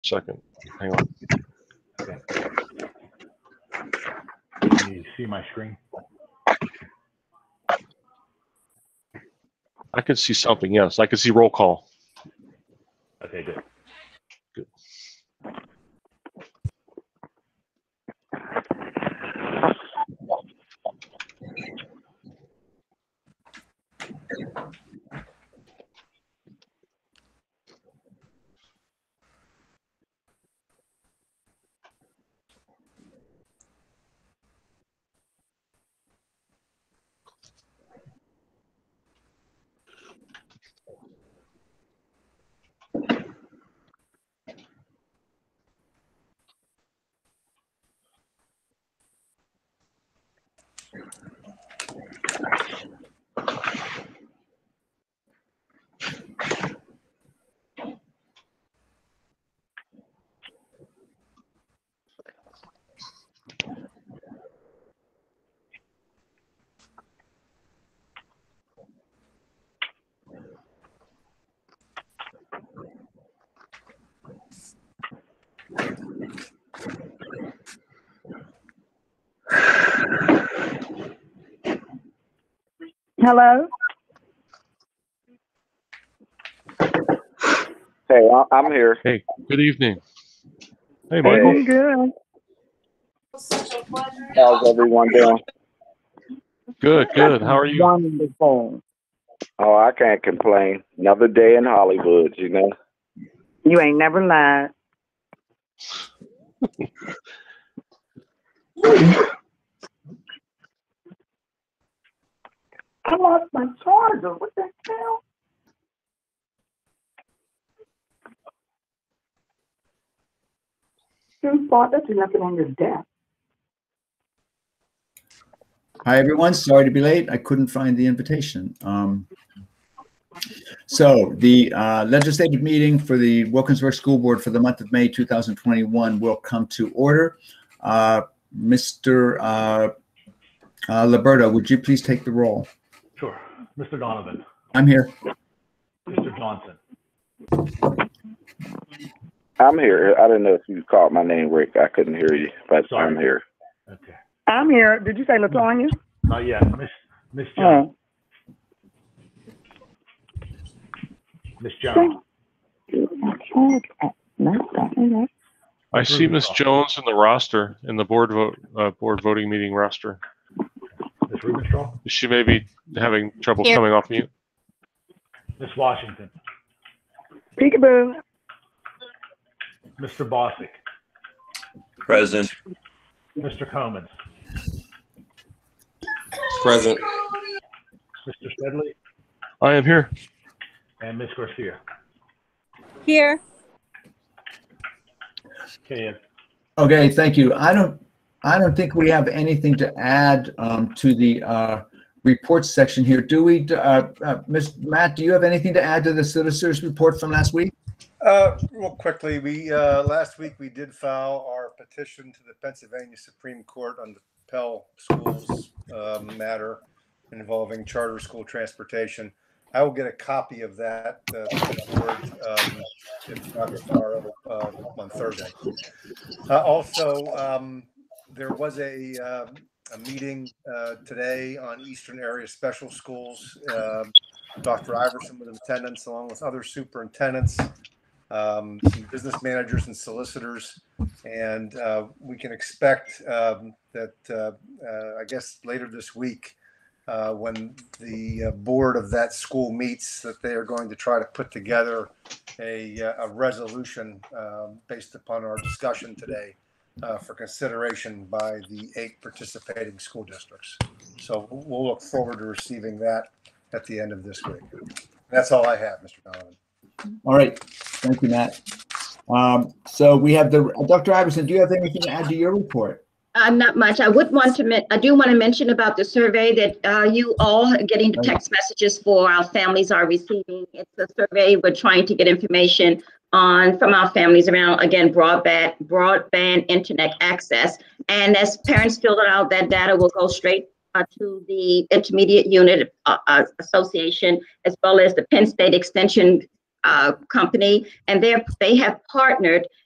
second. Hang on. Okay. Can you see my screen? I can see something, yes. I can see roll call. Okay, good. Good. Hello? Hey, I'm here. Hey, good evening. Hey, Michael. Hey, good. How's everyone doing? Good, good. How are you? Wonderful. Oh, I can't complain. Another day in Hollywood, you know. You ain't never lied. I lost my charger. What the hell? Who thought that you left it on your desk? Hi, everyone. Sorry to be late. I couldn't find the invitation. So the legislative meeting for the Wilkinsburg School Board for the month of May 2021 will come to order. Mr. Liberto, would you please take the roll? Sure. Mr. Donovan. I'm here. Mr. Johnson. I'm here. I didn't know if you called my name, Rick. I couldn't hear you, but Sorry. I'm here. Okay. I'm here. Did you say LaTonya? Not yet. Miss Jones. Miss Jones. I see Miss Jones in the roster, in the board voting meeting roster. Miss Rubenstraw. She may be having trouble Here. coming off mute. Miss Washington. Peekaboo. Mr. Bosick. Present. Mr. Comans. Present. Mr. Sedley. I am here. And Miss Garcia. Here. Okay. Okay, thank you. I don't think we have anything to add to the reports section here, do we? Ms. Matt, do you have anything to add to the citizens report from last week? Real quickly, we last week we did file our petition to the Pennsylvania Supreme Court on the Pell Schools matter involving charter school transportation. I will get a copy of that to the board if not tomorrow on Thursday. Also, there was a meeting today on Eastern Area Special Schools. Dr. Iverson was in attendance along with other superintendents, some business managers and solicitors, and we can expect that I guess later this week when the board of that school meets, that they are going to try to put together a resolution based upon our discussion today for consideration by the 8 participating school districts. So we'll look forward to receiving that at the end of this week. That's all I have, Mr. Donovan. All right, thank you, Matt. So we have Dr. Iverson, do you have anything to add to your report? Not much. I do want to mention about the survey that you all are getting the text messages for our families are receiving. It's a survey we're trying to get information on from our families around, again, broadband internet access. And as parents fill it out, that data will go straight to the Intermediate Unit Association, as well as the Penn State Extension Company. And they have partnered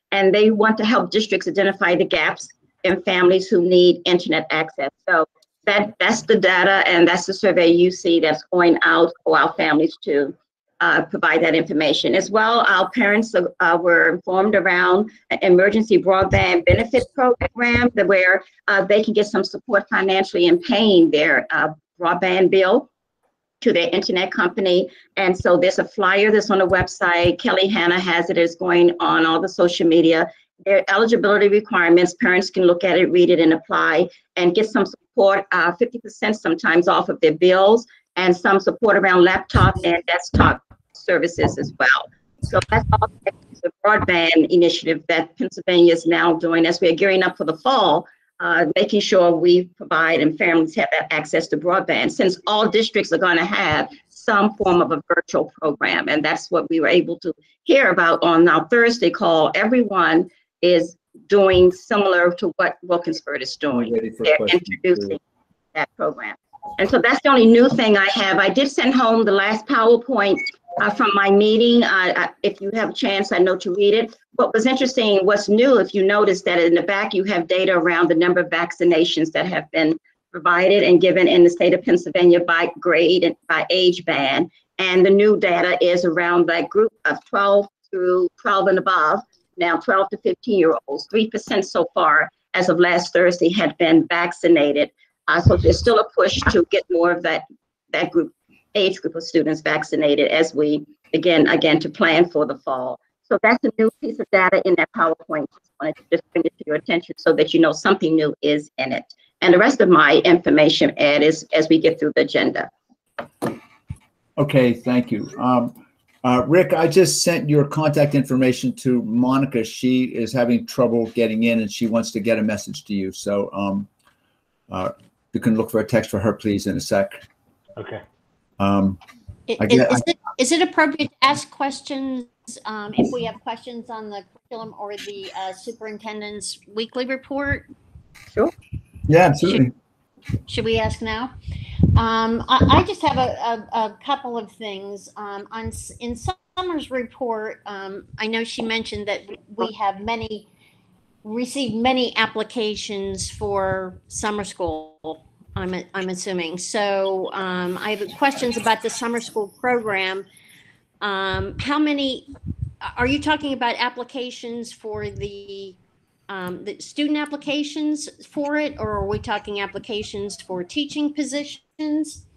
and they want to help districts identify the gaps in families who need internet access. So that's the data, and that's the survey you see that's going out for our families to provide that information. As well, our parents were informed around an emergency broadband benefit program where they can get some support financially in paying their broadband bill to their internet company. And so there's a flyer that's on the website. Kelly Hanna has it. It's going on all the social media. Their eligibility requirements, parents can look at it, read it, and apply, and get some support, 50% sometimes off of their bills, and some support around laptop and desktop services as well. So that's all the broadband initiative that Pennsylvania is now doing as we are gearing up for the fall, making sure we provide and families have that access to broadband, since all districts are going to have some form of a virtual program. And that's what we were able to hear about on our Thursday call. Everyone is doing similar to what Wilkinsburg is doing. They're introducing that program. And so that's the only new thing I have. I did send home the last PowerPoint from my meeting. If you have a chance, I know to read it. What was interesting, what's new, if you notice that in the back, you have data around the number of vaccinations that have been provided and given in the state of Pennsylvania by grade and by age band. And the new data is around that group of 12 through 12 and above, now 12 to 15-year-olds. 3% so far, as of last Thursday, had been vaccinated. So there's still a push to get more of that age group of students vaccinated as we again to plan for the fall. So that's a new piece of data in that PowerPoint. Just wanted to just bring it to your attention so that you know something new is in it. And the rest of my information, Ed, is as we get through the agenda. Okay, thank you. Rick, I just sent your contact information to Monica. She is having trouble getting in and she wants to get a message to you. So you can look for a text for her, please, in a sec. Okay. Is it appropriate to ask questions if we have questions on the curriculum or the superintendent's weekly report? Sure. Yeah, absolutely. Should we ask now? I just have a couple of things. In Summer's report, I know she mentioned that we have received many applications for summer school. I'm assuming. So I have questions about the summer school program. How many are you talking about applications for the student applications for it, or are we talking applications for teaching positions?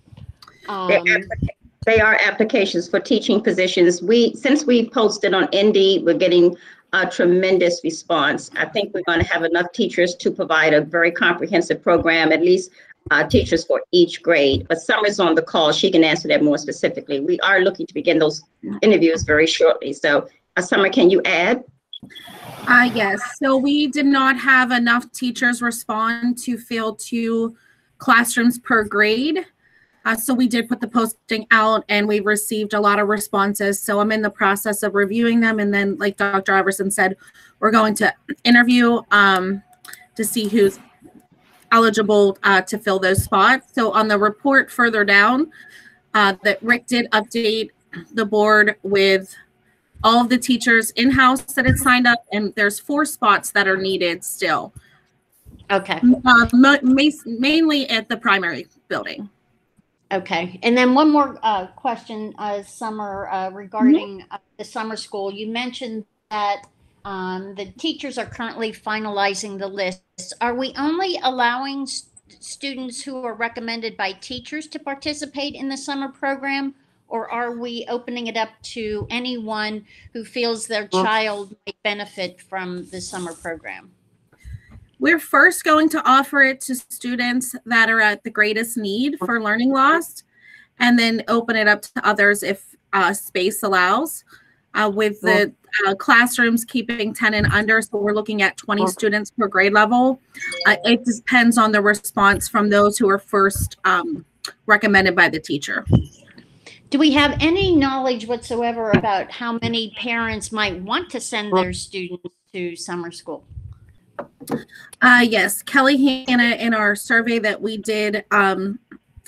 They are applications for teaching positions. Since we posted on Indeed, we're getting a tremendous response. I think we're going to have enough teachers to provide a very comprehensive program, at least teachers for each grade. But Summer's on the call. She can answer that more specifically. We are looking to begin those interviews very shortly. So Summer, can you add? Yes, so we did not have enough teachers respond to fill 2 classrooms per grade. So we did put the posting out and we received a lot of responses. So I'm in the process of reviewing them. And then, like Dr. Iverson said, we're going to interview to see who's eligible to fill those spots. So on the report further down, that Rick did update the board with all of the teachers in-house that had signed up, and there's 4 spots that are needed still. Okay. Mainly at the primary building. Okay. And then one more question, Summer, regarding the summer school. You mentioned that the teachers are currently finalizing the lists. Are we only allowing students who are recommended by teachers to participate in the summer program? Or are we opening it up to anyone who feels their child might benefit from the summer program? We're first going to offer it to students that are at the greatest need for learning loss, and then open it up to others if space allows. With the classrooms keeping 10 and under, so we're looking at 20 students per grade level. It depends on the response from those who are first recommended by the teacher. Do we have any knowledge whatsoever about how many parents might want to send their students to summer school? Yes, Kelly Hanna, in our survey that we did,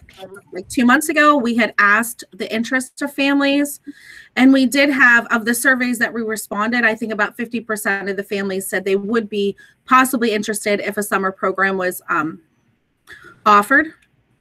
like 2 months ago, we had asked the interest of families, and we did have, of the surveys that we responded, I think about 50% of the families said they would be possibly interested if a summer program was offered.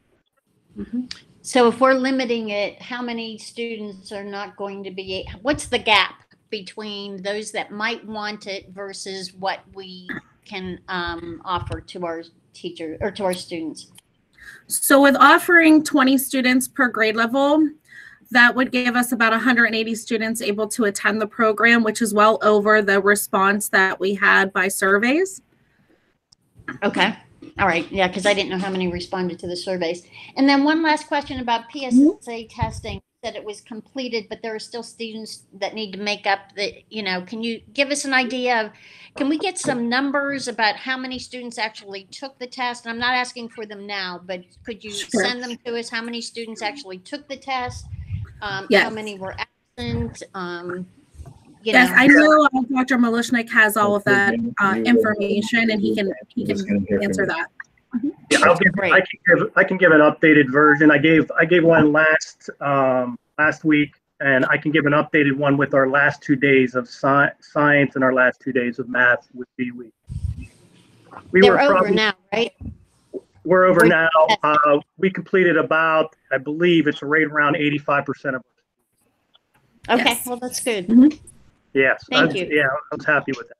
So if we're limiting it, how many students are not going to be, what's the gap between those that might want it versus what we can offer to our teachers or to our students? So with offering 20 students per grade level, that would give us about 180 students able to attend the program, which is well over the response that we had by surveys. Okay. All right. Yeah, because I didn't know how many responded to the surveys. And then one last question about PSA testing. That it was completed, but there are still students that need to make up the, can you give us an idea of, can we get some numbers about how many students actually took the test? And I'm not asking for them now, but could you send them to us? How many students actually took the test? Yes. How many were absent? Yes, I know Dr. Malishnik has all of that information, and he can answer that. Yeah, I can give an updated version. I gave one last week, and I can give an updated one with our last 2 days of science and our last 2 days of math with B week. They're over now, right? We're over now. We completed about, I believe it's right around 85% of it. Okay, yes. Well, that's good. Yes. Thank you. Yeah, I was happy with that.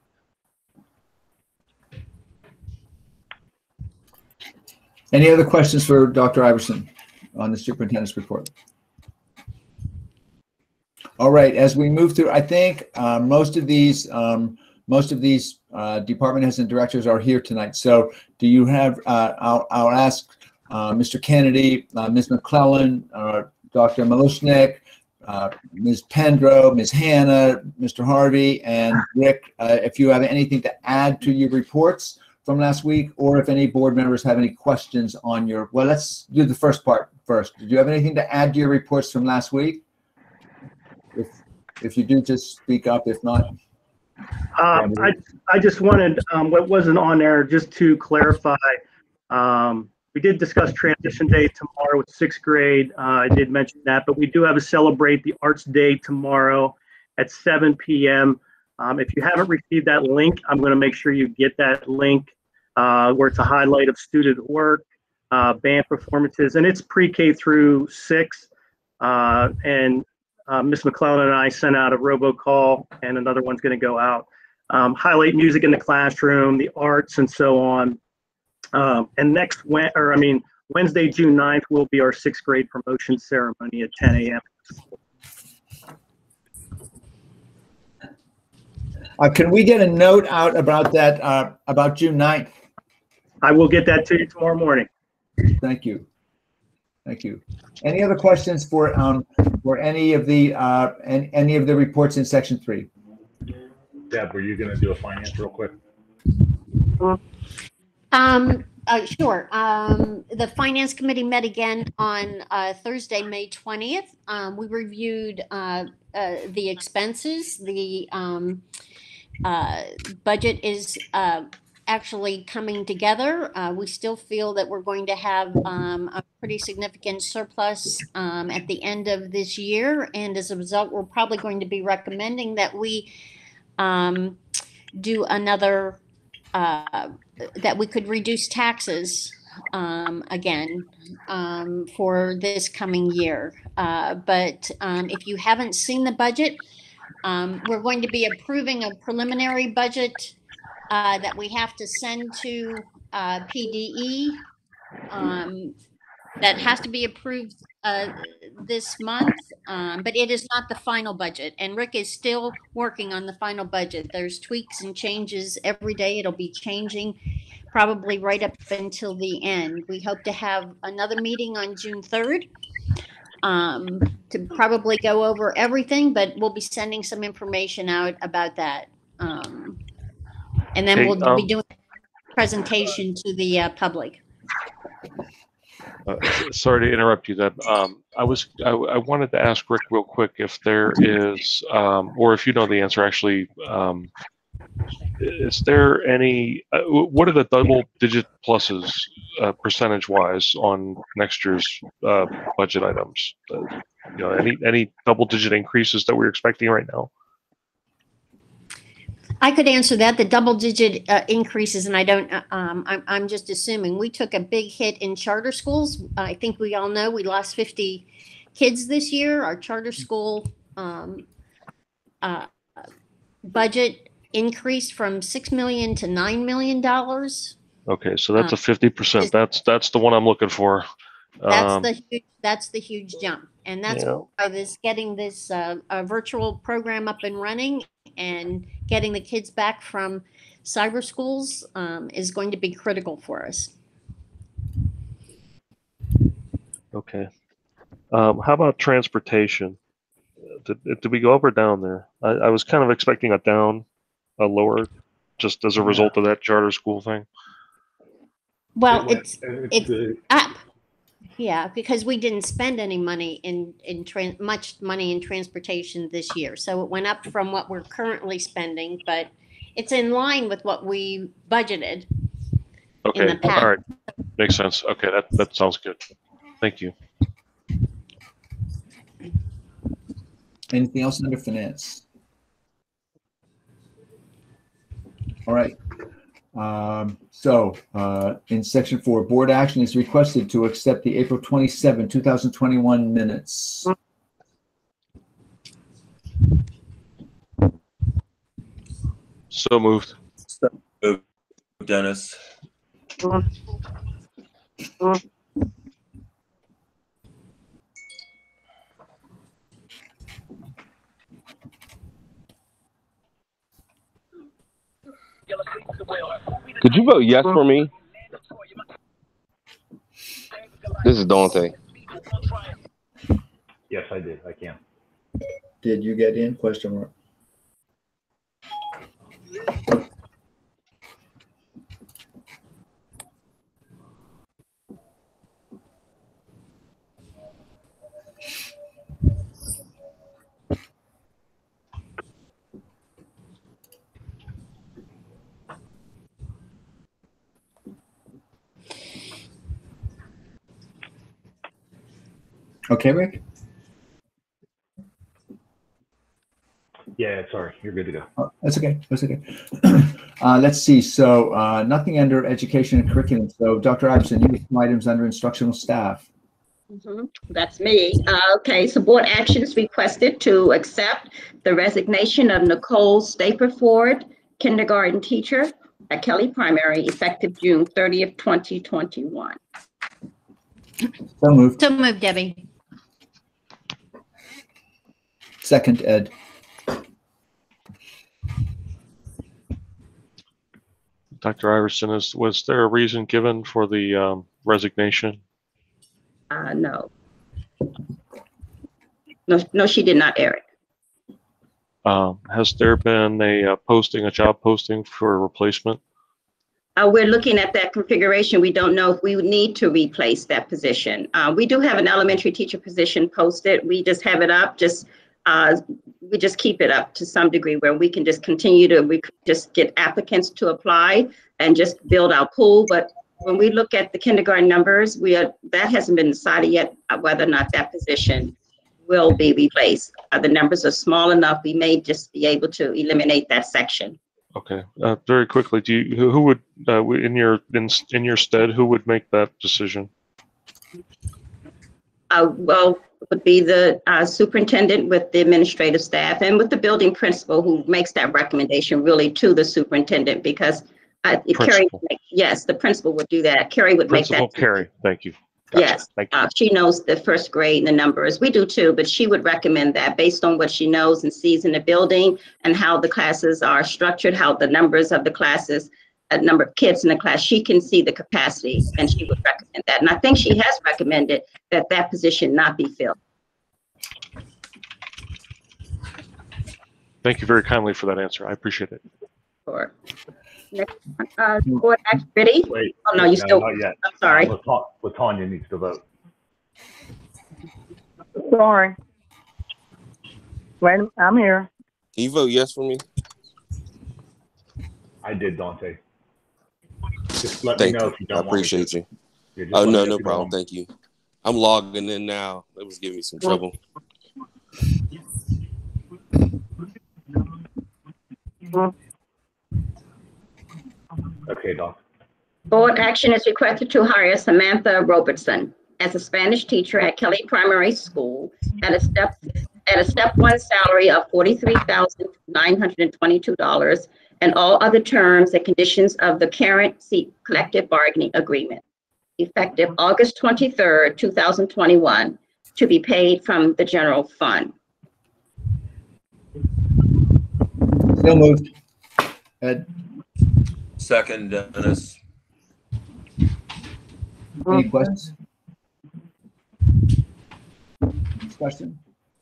Any other questions for Dr. Iverson on the superintendent's report? All right, as we move through, I think most of these department heads and directors are here tonight. So do you have, I'll ask Mr. Kennedy, Ms. McClellan, Dr. Malishnik, Ms. Pendro, Ms. Hannah, Mr. Harvey, and Rick, if you have anything to add to your reports from last week, or if any board members have any questions on your, well, let's do the first part first. Did you have anything to add to your reports from last week? If you do, just speak up. If not, I just wanted what wasn't on there just to clarify. We did discuss transition day tomorrow with 6th grade. I did mention that, but we do have a Celebrate the Arts Day tomorrow at 7 p.m. If you haven't received that link, I'm going to make sure you get that link where it's a highlight of student work, band performances, and it's pre-K through 6. And Ms. McClellan and I sent out a robocall, and another one's going to go out. Highlight music in the classroom, the arts, and so on. And Wednesday, June 9th, will be our 6th grade promotion ceremony at 10 a.m. can we get a note out about that, about June 9th? I will get that to you tomorrow morning. Thank you. Thank you. Any other questions for any of the reports in section 3? Deb, were you going to do a finance real quick? Sure. The Finance Committee met again on Thursday, May 20th. We reviewed the expenses. The budget is actually coming together. We still feel that we're going to have a pretty significant surplus at the end of this year. And as a result, we're probably going to be recommending that we do another that we could reduce taxes again for this coming year. But if you haven't seen the budget, we're going to be approving a preliminary budget that we have to send to PDE. That has to be approved this month, but it is not the final budget. And Rick is still working on the final budget. There's tweaks and changes every day. It'll be changing probably right up until the end. We hope to have another meeting on June 3rd to probably go over everything, but we'll be sending some information out about that. And then we'll be doing a presentation to the public. Sorry to interrupt you, Deb. I wanted to ask Rick real quick if there is, or if you know the answer actually, is there any, what are the double-digit pluses percentage-wise on next year's budget items? Any double-digit increases that we're expecting right now? I could answer that. The double-digit increases, and I don't. I'm just assuming we took a big hit in charter schools. I think we all know we lost 50 kids this year. Our charter school budget increased from $6 million to $9 million. Okay, so that's a 50%. That's the one I'm looking for. That's the huge jump, and that's why getting this virtual program up and running and getting the kids back from cyber schools is going to be critical for us. Okay. How about transportation? Did we go up or down there? I was kind of expecting a lower, just as a result of that charter school thing. Well, it's up. Yeah, because we didn't spend any money much money in transportation this year. So it went up from what we're currently spending, but it's in line with what we budgeted. Okay, in the past. all right. Makes sense. Okay, that sounds good. Thank you. Anything else under finance? All right. In section 4, board action is requested to accept the April 27, 2021 minutes. So moved. Dennis. Could you vote yes for me? This is Dante. Yes, I did. I can. Did you get in? Question mark. Okay, Rick? Yeah, sorry. You're good to go. Oh, that's okay. That's okay. Let's see. So nothing under education and curriculum. So Dr. Iverson, you have some items under instructional staff. That's me. Okay, so board actions requested to accept the resignation of Nicole Staperford, kindergarten teacher at Kelly Primary, effective June 30th, 2021. So moved. So moved, Debbie. Second, Ed. Dr. Iverson, was there a reason given for the resignation? No. No, she did not, Eric. Has there been a job posting for a replacement? We're looking at that configuration. We don't know if we would need to replace that position. We do have an elementary teacher position posted. We just have it up, we just keep it up to some degree where we can just continue to just get applicants to apply and just build our pool. But when we look at the kindergarten numbers, that hasn't been decided yet whether or not that position will be replaced. The numbers are small enough, we may just be able to eliminate that section. Okay. Very quickly, who would in your stead, who would make that decision? Well, it would be the superintendent with the administrative staff and with the building principal who makes that recommendation really to the superintendent, because Carrie, yes, the principal would do that. Carrie would make that. Principal Carrie, thank you. Gotcha. Yes, thank you. she knows the first grade and the numbers. We do too, but she would recommend that based on what she knows and sees in the building and how the classes are structured, how the numbers of the classes, number of kids in the class, she can see the capacity and she would recommend that. And I think she has recommended that that position not be filled. Thank you very kindly for that answer. I appreciate it. Sure. Next, board action ready? Wait. Oh, no, you still, not yet. I'm sorry. Latanya needs to vote. Sorry. Wait, I'm here. Can you vote yes for me? I did, Dante. Just let Thank me know you. if you I don't want me appreciate to. you. Just Oh, let me no, know no if you problem. don't. Thank you. I'm logging in now. It was giving me some trouble. Okay, Dawn. Board action is requested to hire Samantha Robertson as a Spanish teacher at Kelly Primary School at a step one salary of $43,922 and all other terms and conditions of the current seat collective bargaining agreement, effective August 23rd, 2021, to be paid from the general fund. So moved. Ed, Second, Dennis. any questions? Discussion?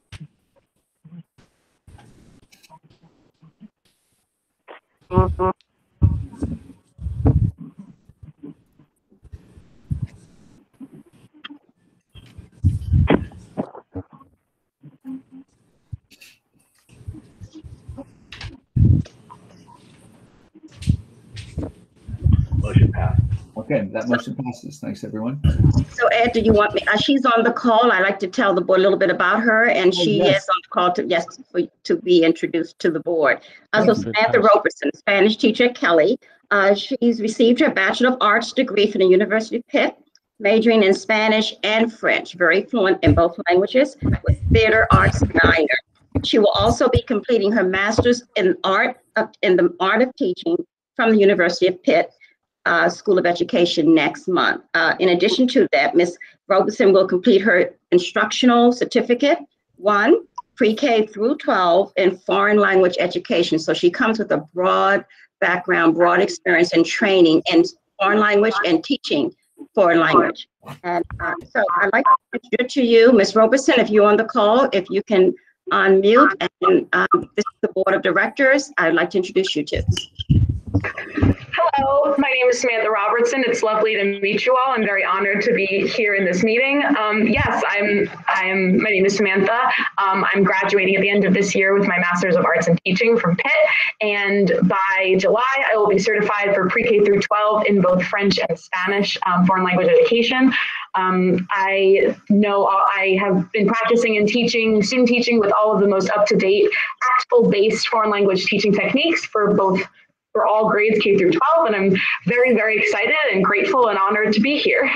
Motion passed. Okay, that motion passes. Thanks, everyone. So Ed, do you want me, she's on the call. I'd like to tell the board a little bit about her, and she yes. is on the call to be introduced to the board. So Thank you. Samantha Robertson, Spanish teacher at Kelly. She's received her Bachelor of Arts degree from the University of Pitt, majoring in Spanish and French, very fluent in both languages, with theater arts minor. She will also be completing her master's in the art of teaching from the University of Pitt School of Education next month. In addition to that, Ms. Robertson will complete her instructional certificate, 1, pre-K through 12 in foreign language education. So she comes with a broad background, broad experience and training in foreign language and teaching foreign language. And so I'd like to introduce to you, Ms. Robertson, if you're on the call, if you can unmute, and this is the board of directors I'd like to introduce you to. Hello, my name is Samantha Robertson. It's lovely to meet you all. I'm very honored to be here in this meeting. Yes, my name is Samantha. I'm graduating at the end of this year with my Master's of Arts in Teaching from Pitt. And by July, I will be certified for pre-K through 12 in both French and Spanish foreign language education. I know I have been practicing and teaching, student teaching with all of the most up-to-date, ACTFL-based foreign language teaching techniques for all grades K through 12, and I'm very, very excited and grateful and honored to be here.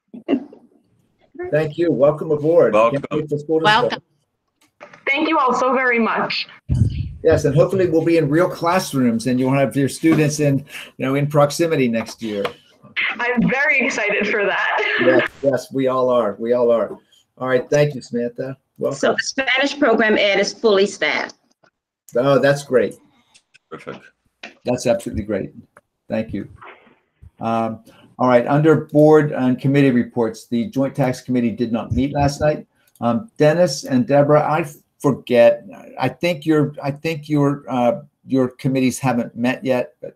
Thank you. Welcome aboard. Welcome. Welcome. Thank you all so very much. Yes, and hopefully we'll be in real classrooms and you'll have your students in proximity next year. I'm very excited for that. Yes, we all are. We all are. All right. Thank you, Samantha. Welcome. So the Spanish program, Ed, is fully staffed. Oh, that's great. Perfect. That's absolutely great. Thank you. All right. Under board and committee reports, the Joint Tax Committee did not meet last night. Dennis and Deborah, I forget. I think your committees haven't met yet. But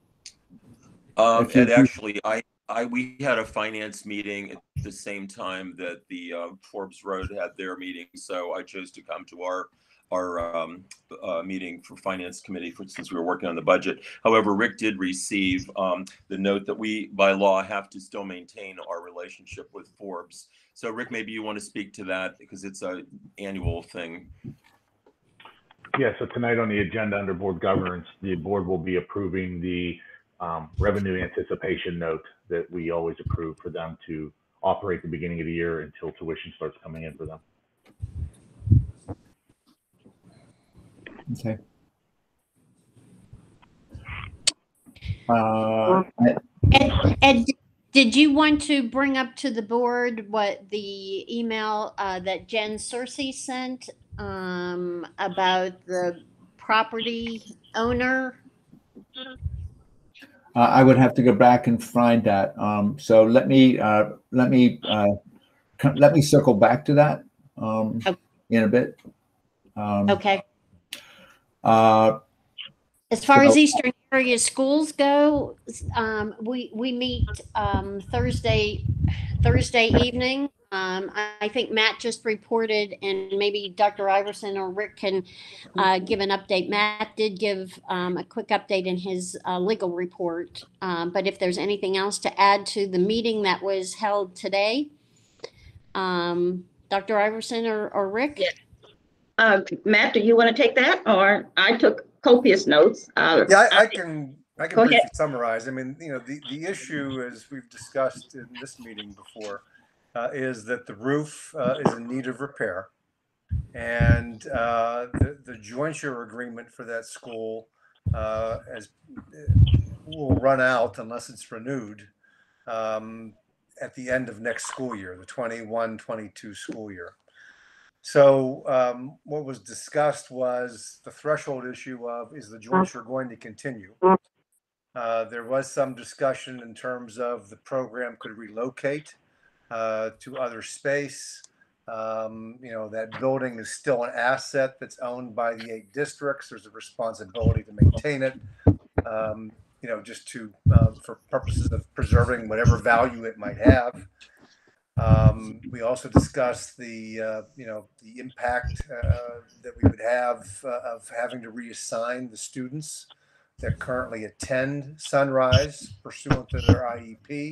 And actually, we had a finance meeting at the same time that the Forbes Road had their meeting, so I chose to come to our meeting for finance committee since we were working on the budget. However, Rick did receive the note that we by law have to still maintain our relationship with Forbes. So Rick, maybe you want to speak to that because it's an annual thing. Yeah, so tonight on the agenda under board governance, the board will be approving the revenue anticipation note that we always approve for them to operate at the beginning of the year until tuition starts coming in for them. Okay. Ed, did you want to bring up to the board what the email that Jen Searcy sent about the property owner? I would have to go back and find that. So let me circle back to that in a bit. Okay. As far as Eastern area schools go, we meet Thursday evening. I think Matt just reported, and maybe Dr. Iverson or Rick can give an update. Matt did give a quick update in his legal report, but if there's anything else to add to the meeting that was held today, Dr. Iverson or Rick? Yeah. Matt, do you want to take that? Or I took copious notes. Yeah, I can Go briefly ahead. summarize. I mean, the issue, as we've discussed in this meeting before, is that the roof is in need of repair, and the jointure agreement for that school will run out unless it's renewed at the end of next school year, the 21-22 school year. So what was discussed was the threshold issue of, is the jointure going to continue? There was some discussion in terms of the program could relocate to other space. That building is still an asset that's owned by the 8 districts. There's a responsibility to maintain it, just to for purposes of preserving whatever value it might have. We also discussed the impact that we would have of having to reassign the students that currently attend Sunrise pursuant to their IEP.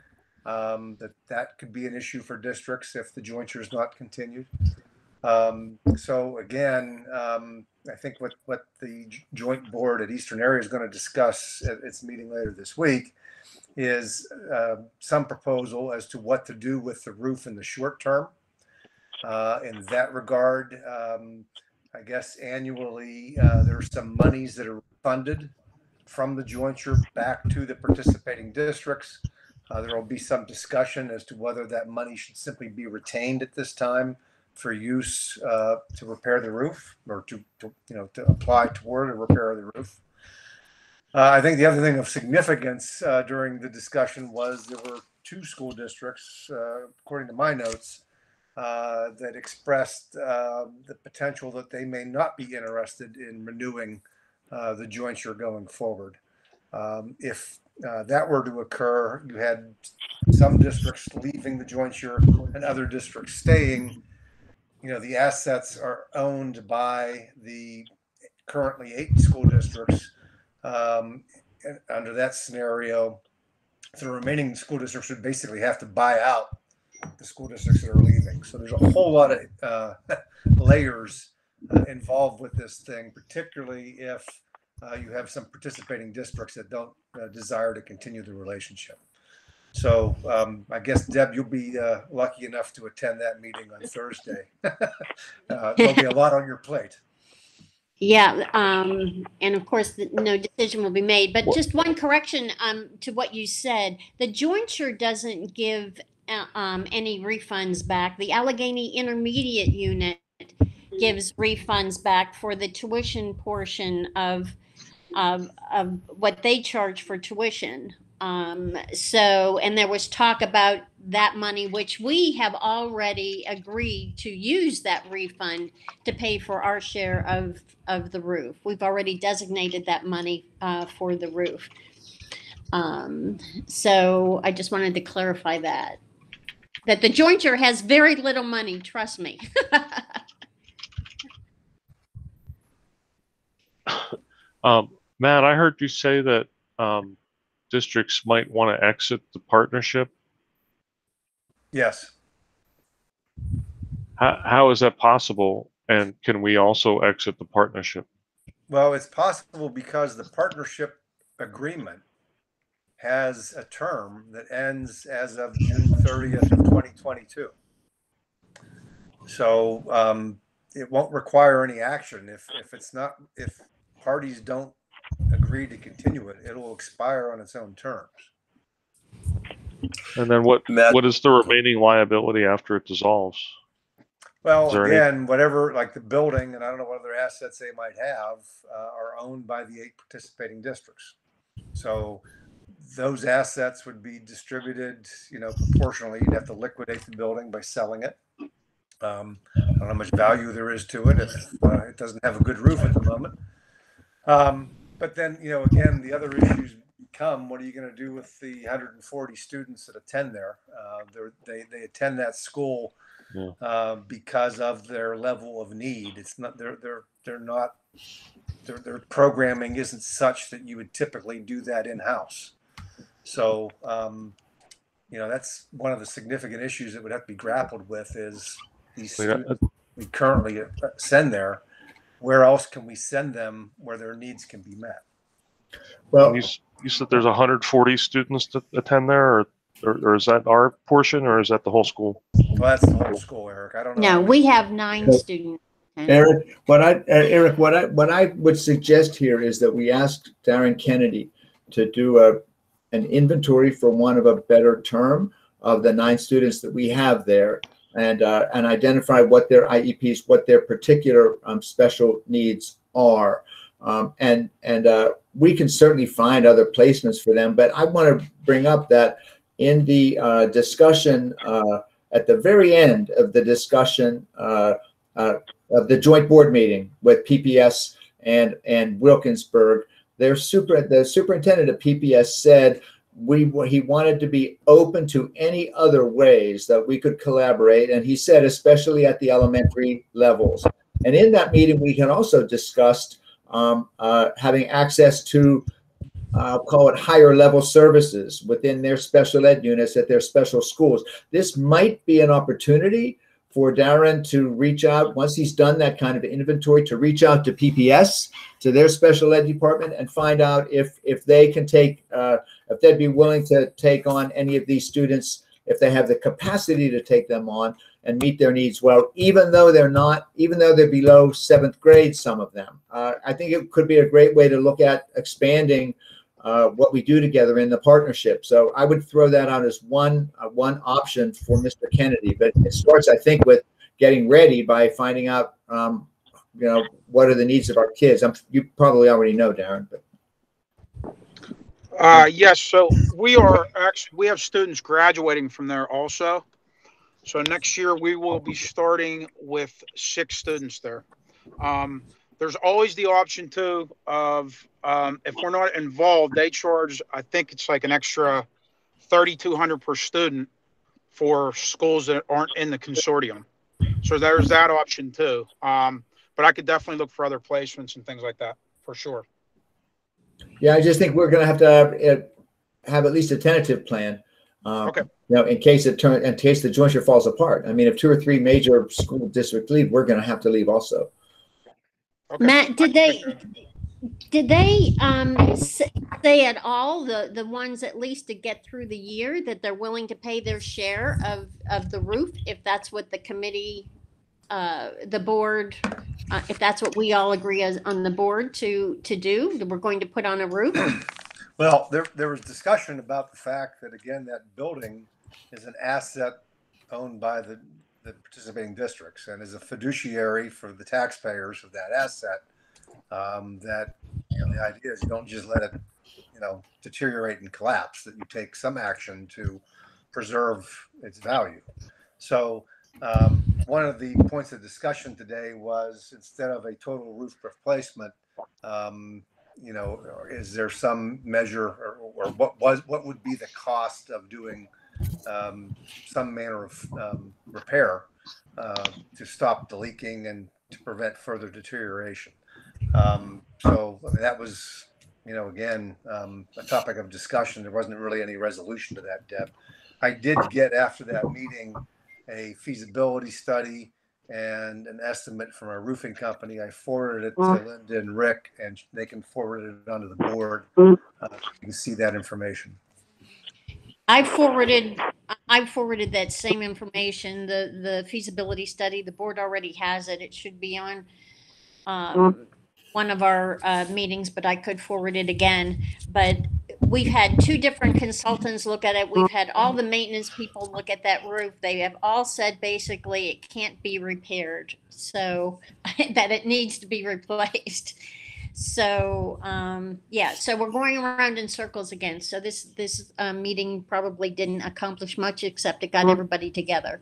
That could be an issue for districts if the jointure is not continued. So again, I think what the joint board at Eastern Area is going to discuss at its meeting later this week is some proposal as to what to do with the roof in the short term. In that regard, I guess annually there are some monies that are funded from the jointure back to the participating districts. There will be some discussion as to whether that money should simply be retained at this time for use to repair the roof, or to apply toward a repair of the roof. I think the other thing of significance during the discussion was there were 2 school districts, according to my notes, that expressed the potential that they may not be interested in renewing the jointure going forward. If that were to occur, you had some districts leaving the jointure and other districts staying. The assets are owned by the currently 8 school districts. And under that scenario, the remaining school districts would basically have to buy out the school districts that are leaving. So there's a whole lot of layers involved with this thing, particularly if you have some participating districts that don't desire to continue the relationship. So I guess, Deb, you'll be lucky enough to attend that meeting on Thursday. There'll be a lot on your plate. Yeah, and of course, no decision will be made. But just one correction to what you said: the jointure doesn't give any refunds back. The Allegheny Intermediate Unit gives refunds back for the tuition portion of what they charge for tuition. And there was talk about that money, which we have already agreed to use that refund to pay for our share of the roof. We've already designated that money for the roof. So I just wanted to clarify that the jointure has very little money, trust me. Matt, I heard you say that districts might want to exit the partnership. Yes. How is that possible? And can we also exit the partnership? Well, it's possible because the partnership agreement has a term that ends as of June 30th of 2022. So it won't require any action if parties don't agree to continue it. It'll expire on its own terms. And then what is the remaining liability after it dissolves? Well, again, whatever, like the building, and I don't know what other assets they might have, are owned by the 8 participating districts. So those assets would be distributed, proportionally. You'd have to liquidate the building by selling it. I don't know how much value there is to it if it doesn't have a good roof at the moment. But then, again, the other issues become, what are you going to do with the 140 students that attend there? They attend that school because of their level of need. It's not their programming isn't such that you would typically do that in-house. So, that's one of the significant issues that would have to be grappled with is these students we currently send there. Where else can we send them where their needs can be met? Well, you said there's 140 students that attend there, or is that our portion, or is that the whole school? Well, that's the whole school, Eric. I don't know. No, we have 9 students. Eric, what I would suggest here is that we ask Darren Kennedy to do an inventory, for want of a better term, of the 9 students that we have there, and identify what their IEPs, what their particular special needs are, and we can certainly find other placements for them. But I want to bring up that in the discussion at the very end of the discussion of the joint board meeting with PPS and Wilkinsburg, the superintendent of PPS said he wanted to be open to any other ways that we could collaborate, and he said especially at the elementary levels. And in that meeting, we had also discussed having access to call it higher level services within their special ed units at their special schools. This might be an opportunity for Darren to reach out, once he's done that kind of inventory, to reach out to PPS, to their special ed department, and find out if they can take, if they'd be willing to take on any of these students, if they have the capacity to take them on and meet their needs well, even though they're below 7th grade, some of them. I think it could be a great way to look at expanding what we do together in the partnership. So I would throw that out as one option for Mr. Kennedy. But it starts, I think, with getting ready by finding out, what are the needs of our kids. You probably already know, Darren. But. Yes. So we have students graduating from there also. So next year we will be starting with 6 students there. There's always the option too of if we're not involved, they charge, I think it's like an extra $3,200 per student for schools that aren't in the consortium. So there's that option too. But I could definitely look for other placements and things like that for sure. Yeah, I just think we're going to have at least a tentative plan. Okay. In case the jointure falls apart. I mean, if 2 or 3 major school districts leave, we're going to have to leave also. Okay. Matt, did they say at all, the ones at least to get through the year, that they're willing to pay their share of the roof, if that's what the committee, the board, if that's what we all agree as on the board to do, that we're going to put on a roof? Well, there was discussion about the fact that, again, that building is an asset owned by the participating districts and is a fiduciary for the taxpayers of that asset. That the idea is you don't just let it deteriorate and collapse, that you take some action to preserve its value. So one of the points of discussion today was, instead of a total roof replacement, is there some measure or what would be the cost of doing some manner of repair to stop the leaking and to prevent further deterioration? So that was, again, a topic of discussion. There wasn't really any resolution to that, Deb. I did get, after that meeting, a feasibility study and an estimate from our roofing company. I forwarded it to Linda and Rick, and they can forward it onto the board. You can see that information. I forwarded that same information, the feasibility study. The board already has it. It should be on one of our meetings, but I could forward it again. But we've had 2 different consultants look at it. We've had all the maintenance people look at that roof. They have all said basically it can't be repaired, so that it needs to be replaced. So so we're going around in circles again. So this meeting probably didn't accomplish much, except it got everybody together.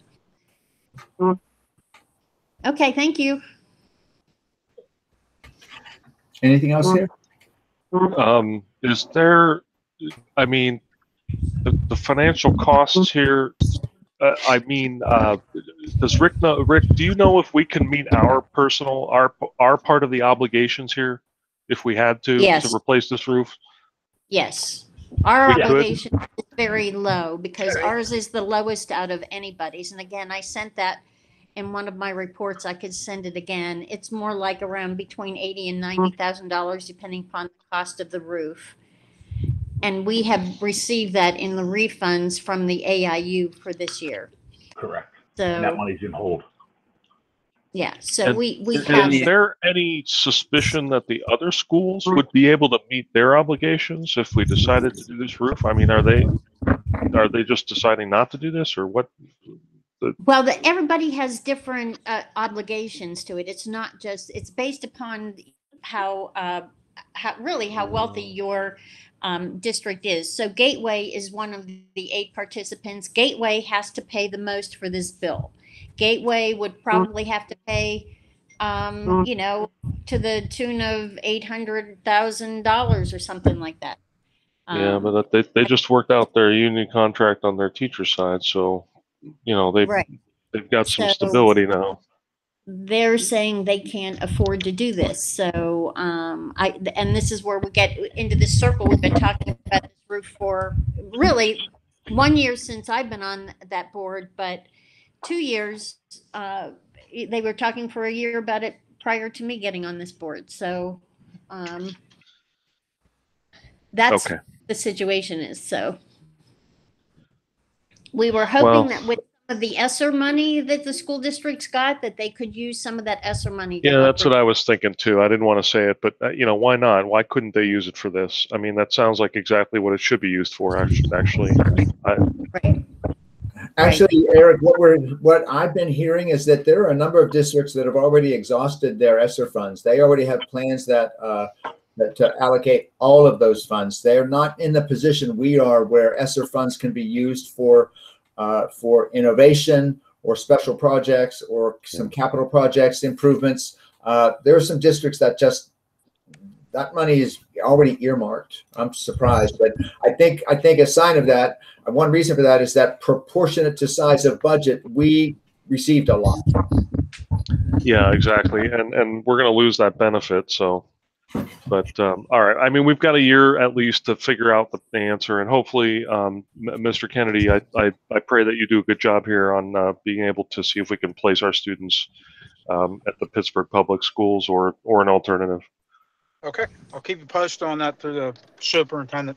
Okay, thank you. Anything else here? Is there, I mean, the financial costs here, does Rick know, Rick, do you know if we can meet our part of the obligations here if we had to Yes. replace this roof? Yes. Our We could? obligation is very low because ours is the lowest out of anybody's. And again, I sent that in one of my reports. I could send it again. It's more like around between $80,000 and $90,000, depending upon the cost of the roof. And we have received that in the refunds from the AIU for this year. Correct. So And that money's in hold. yeah, so And we is have. there any suspicion that the other schools would be able to meet their obligations if we decided to do this roof? I mean, are they just deciding not to do this, or what? Well, everybody has different obligations to it. It's not just, it's based upon how wealthy your district is. So Gateway is one of the 8 participants. Gateway has to pay the most for this bill. Gateway would probably have to pay, to the tune of $800,000 or something like that. Yeah, but they just worked out their union contract on their teacher side, so they've got some stability now. They're saying they can't afford to do this. So, and this is where we get into this circle. We've been talking about this roof for really 1 year since I've been on that board, but 2 years, they were talking for a year about it prior to me getting on this board. So, that's Okay. the situation is. So we were hoping that with some of the ESSER money that the school districts got, that they could use some of that ESSER money. Yeah, that's what I was thinking too. I didn't want to say it, but why not? Why couldn't they use it for this? I mean, that sounds like exactly what it should be used for. Actually, Actually, Eric, what I've been hearing is that there are a number of districts that have already exhausted their ESSER funds. They already have plans that to allocate all of those funds. They're not in the position we are, where ESSER funds can be used for innovation or special projects or some capital projects improvements. There are some districts that that money is already earmarked. I'm surprised, but I think a sign of that, one reason for that is that proportionate to size of budget, we received a lot. Yeah, exactly, and we're going to lose that benefit. So, but all right. I mean, we've got a year at least to figure out the answer, and hopefully, Mr. Kennedy, I pray that you do a good job here on being able to see if we can place our students at the Pittsburgh Public Schools or an alternative. Okay, I'll keep you posted on that through the superintendent.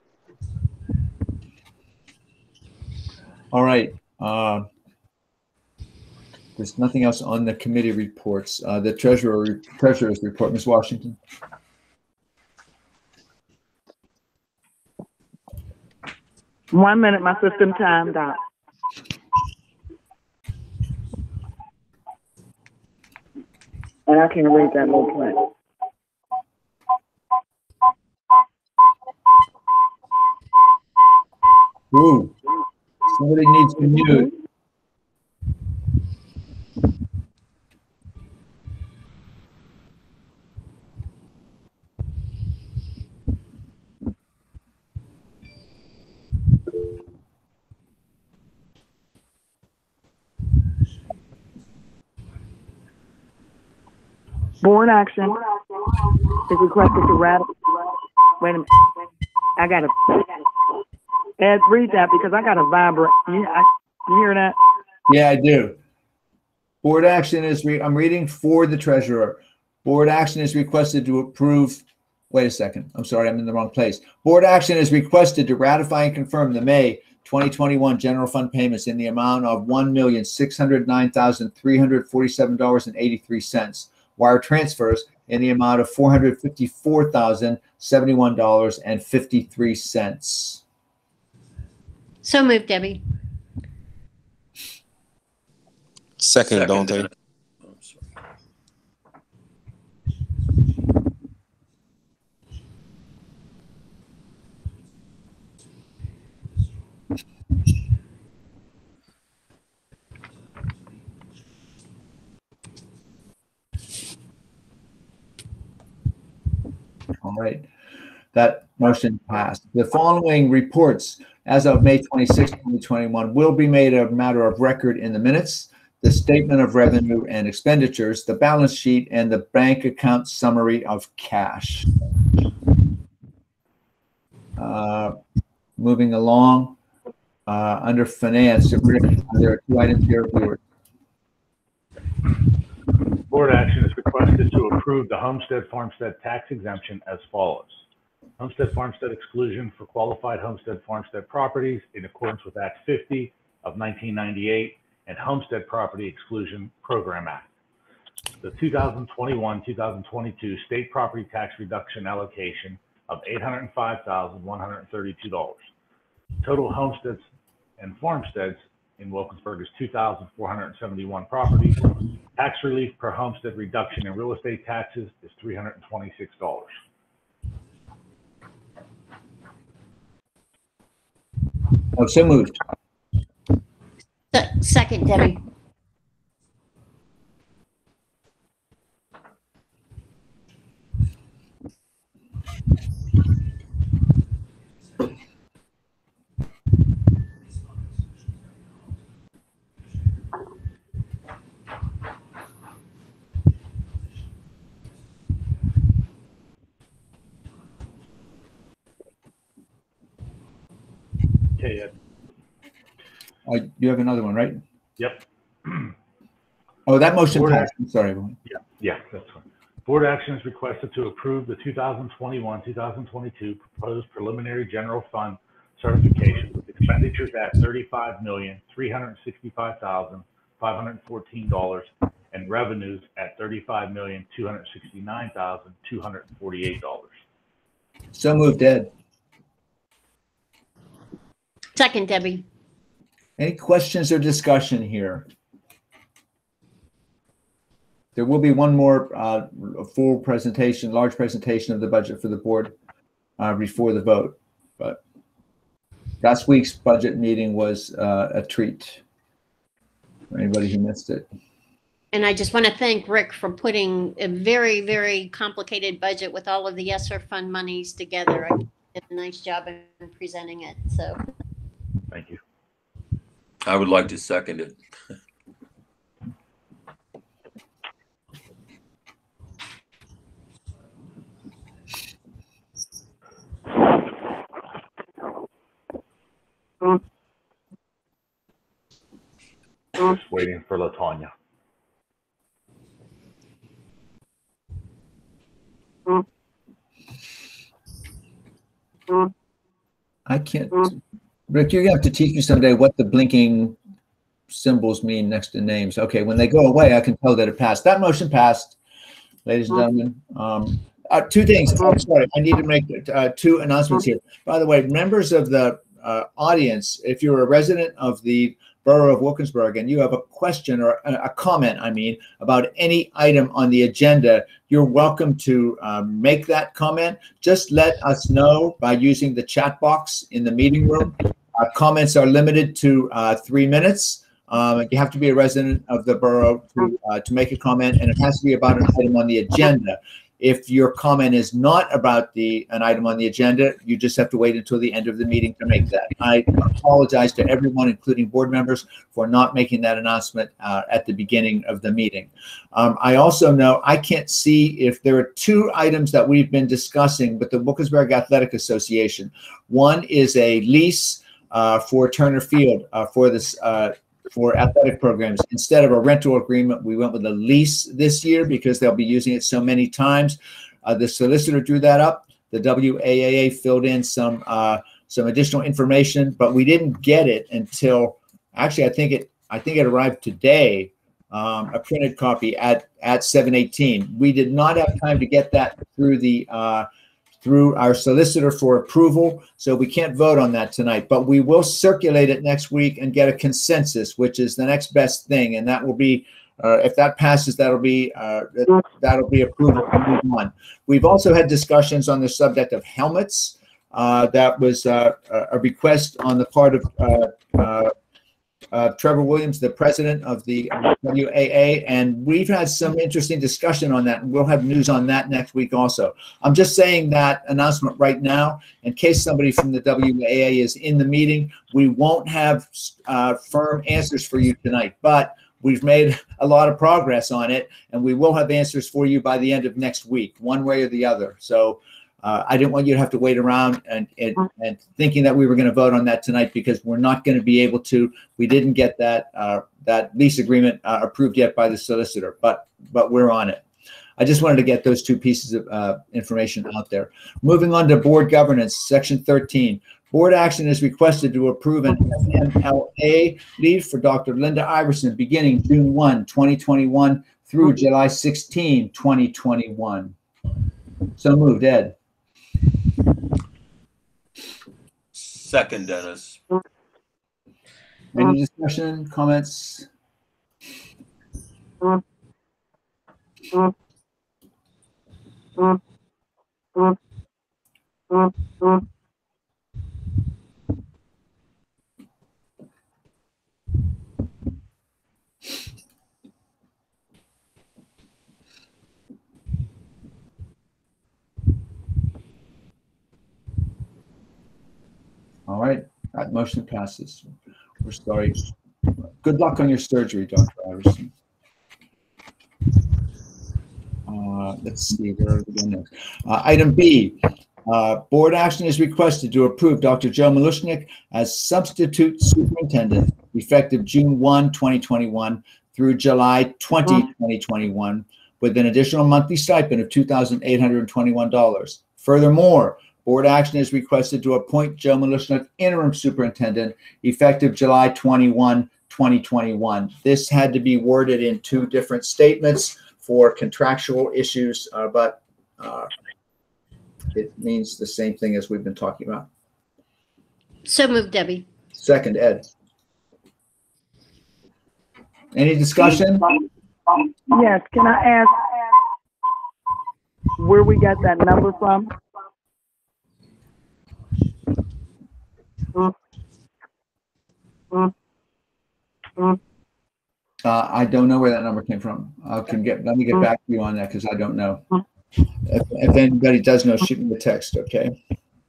All right. There's nothing else on the committee reports. The treasurer's report, Ms. Washington. One minute, my system timed out. And I can't read that little print. Ooh, somebody needs to mute. Board action is requested to ratify. Wait a minute. I gotta Ed, read that because I gotta vibrate. You hear that? Yeah, I do. Board action is, I'm reading for the treasurer. Board action is requested to approve. Wait a second. I'm sorry, I'm in the wrong place. Board action is requested to ratify and confirm the May 2021 general fund payments in the amount of $1,609,347.83. Wire transfers in the amount of $454,071.53. So moved, Debbie. Second, Dante. All right. That motion passed. The following reports as of May 26, 2021 will be made a matter of record in the minutes. The statement of revenue and expenditures, the balance sheet, and the bank account summary of cash. Moving along, under finance, there are 2 items here. Board action is requested to approve the homestead farmstead tax exemption as follows. Homestead farmstead exclusion for qualified homestead farmstead properties in accordance with Act 50 of 1998 and Homestead Property Exclusion Program Act. The 2021-2022 state property tax reduction allocation of $805,132. Total homesteads and farmsteads in Wilkinsburg is 2,471 properties. Tax relief per homestead reduction in real estate taxes is $326. Oh, so moved. Second, Debbie. Okay, Ed. You have another one, right? Yep. Oh, that motion Board passed. I'm sorry. Yeah, that's fine. Board action is requested to approve the 2021-2022 proposed preliminary general fund certification with expenditures at $35,365,514 and revenues at $35,269,248. So moved, Ed. Second, Debbie. Any questions or discussion here? There will be one more full presentation, large presentation of the budget for the board before the vote. But last week's budget meeting was a treat for anybody who missed it. And I just want to thank Rick for putting a very, very complicated budget with all of the ESSER fund monies together. I did a nice job in presenting it. So thank you. I would like to second it. Just waiting for LaTanya. I can't. Rick, you're gonna have to teach me someday what the blinking symbols mean next to names. Okay, when they go away, I can tell that it passed. That motion passed, ladies and gentlemen. 2 things. I'm sorry, I need to make 2 announcements here. By the way, members of the audience, if you're a resident of the Borough of Wilkinsburg and you have a question or a comment, about any item on the agenda, you're welcome to make that comment. Just let us know by using the chat box in the meeting room. Comments are limited to 3 minutes. You have to be a resident of the borough to make a comment, and it has to be about an item on the agenda. If your comment is not about an item on the agenda, you just have to wait until the end of the meeting to make that. I apologize to everyone, including board members, for not making that announcement at the beginning of the meeting. I also know I can't see if there are 2 items that we've been discussing with the Wilkinsburg Athletic Association. One is a lease for Turner Field for this for athletic programs. Instead of a rental agreement, we went with a lease this year because they'll be using it so many times. The solicitor drew that up. The WAAA filled in some additional information, but we didn't get it until actually I think it arrived today, a printed copy at 7:18. We did not have time to get that through our solicitor for approval, so we can't vote on that tonight, but we will circulate it next week and get a consensus, which is the next best thing, and that will be, if that passes, that'll be approval to move on. We've also had discussions on the subject of helmets. That was a request on the part of Trevor Williams, the president of the WAA, and we've had some interesting discussion on that, and we'll have news on that next week also. I'm just saying that announcement right now in case somebody from the WAA is in the meeting. We won't have firm answers for you tonight, but we've made a lot of progress on it, and we will have answers for you by the end of next week, one way or the other. So I didn't want you to have to wait around and thinking that we were going to vote on that tonight, because we're not going to be able to. We didn't get that lease agreement approved yet by the solicitor, but we're on it. I just wanted to get those two pieces of information out there. Moving on to board governance, section 13. Board action is requested to approve an FMLA leave for Dr. Linda Iverson beginning June 1, 2021 through July 16, 2021. So moved, Ed. Second, Dennis. Any discussion, comments? All right, that motion passes. We're sorry. Good luck on your surgery, Dr. Iverson. Let's see, where are we going next? Item B, board action is requested to approve Dr. Joe Malushnik as substitute superintendent effective June 1, 2021 through July 20, 2021 with an additional monthly stipend of $2,821. Furthermore, board action is requested to appoint Joe Malushnik interim superintendent effective July 21, 2021. This had to be worded in two different statements for contractual issues, but it means the same thing as we've been talking about. So moved, Debbie. Second, Ed. Any discussion? Yes, can I ask where we got that number from? I don't know where that number came from. Let me get back to you on that, because I don't know. If anybody does know, shoot me a text, okay?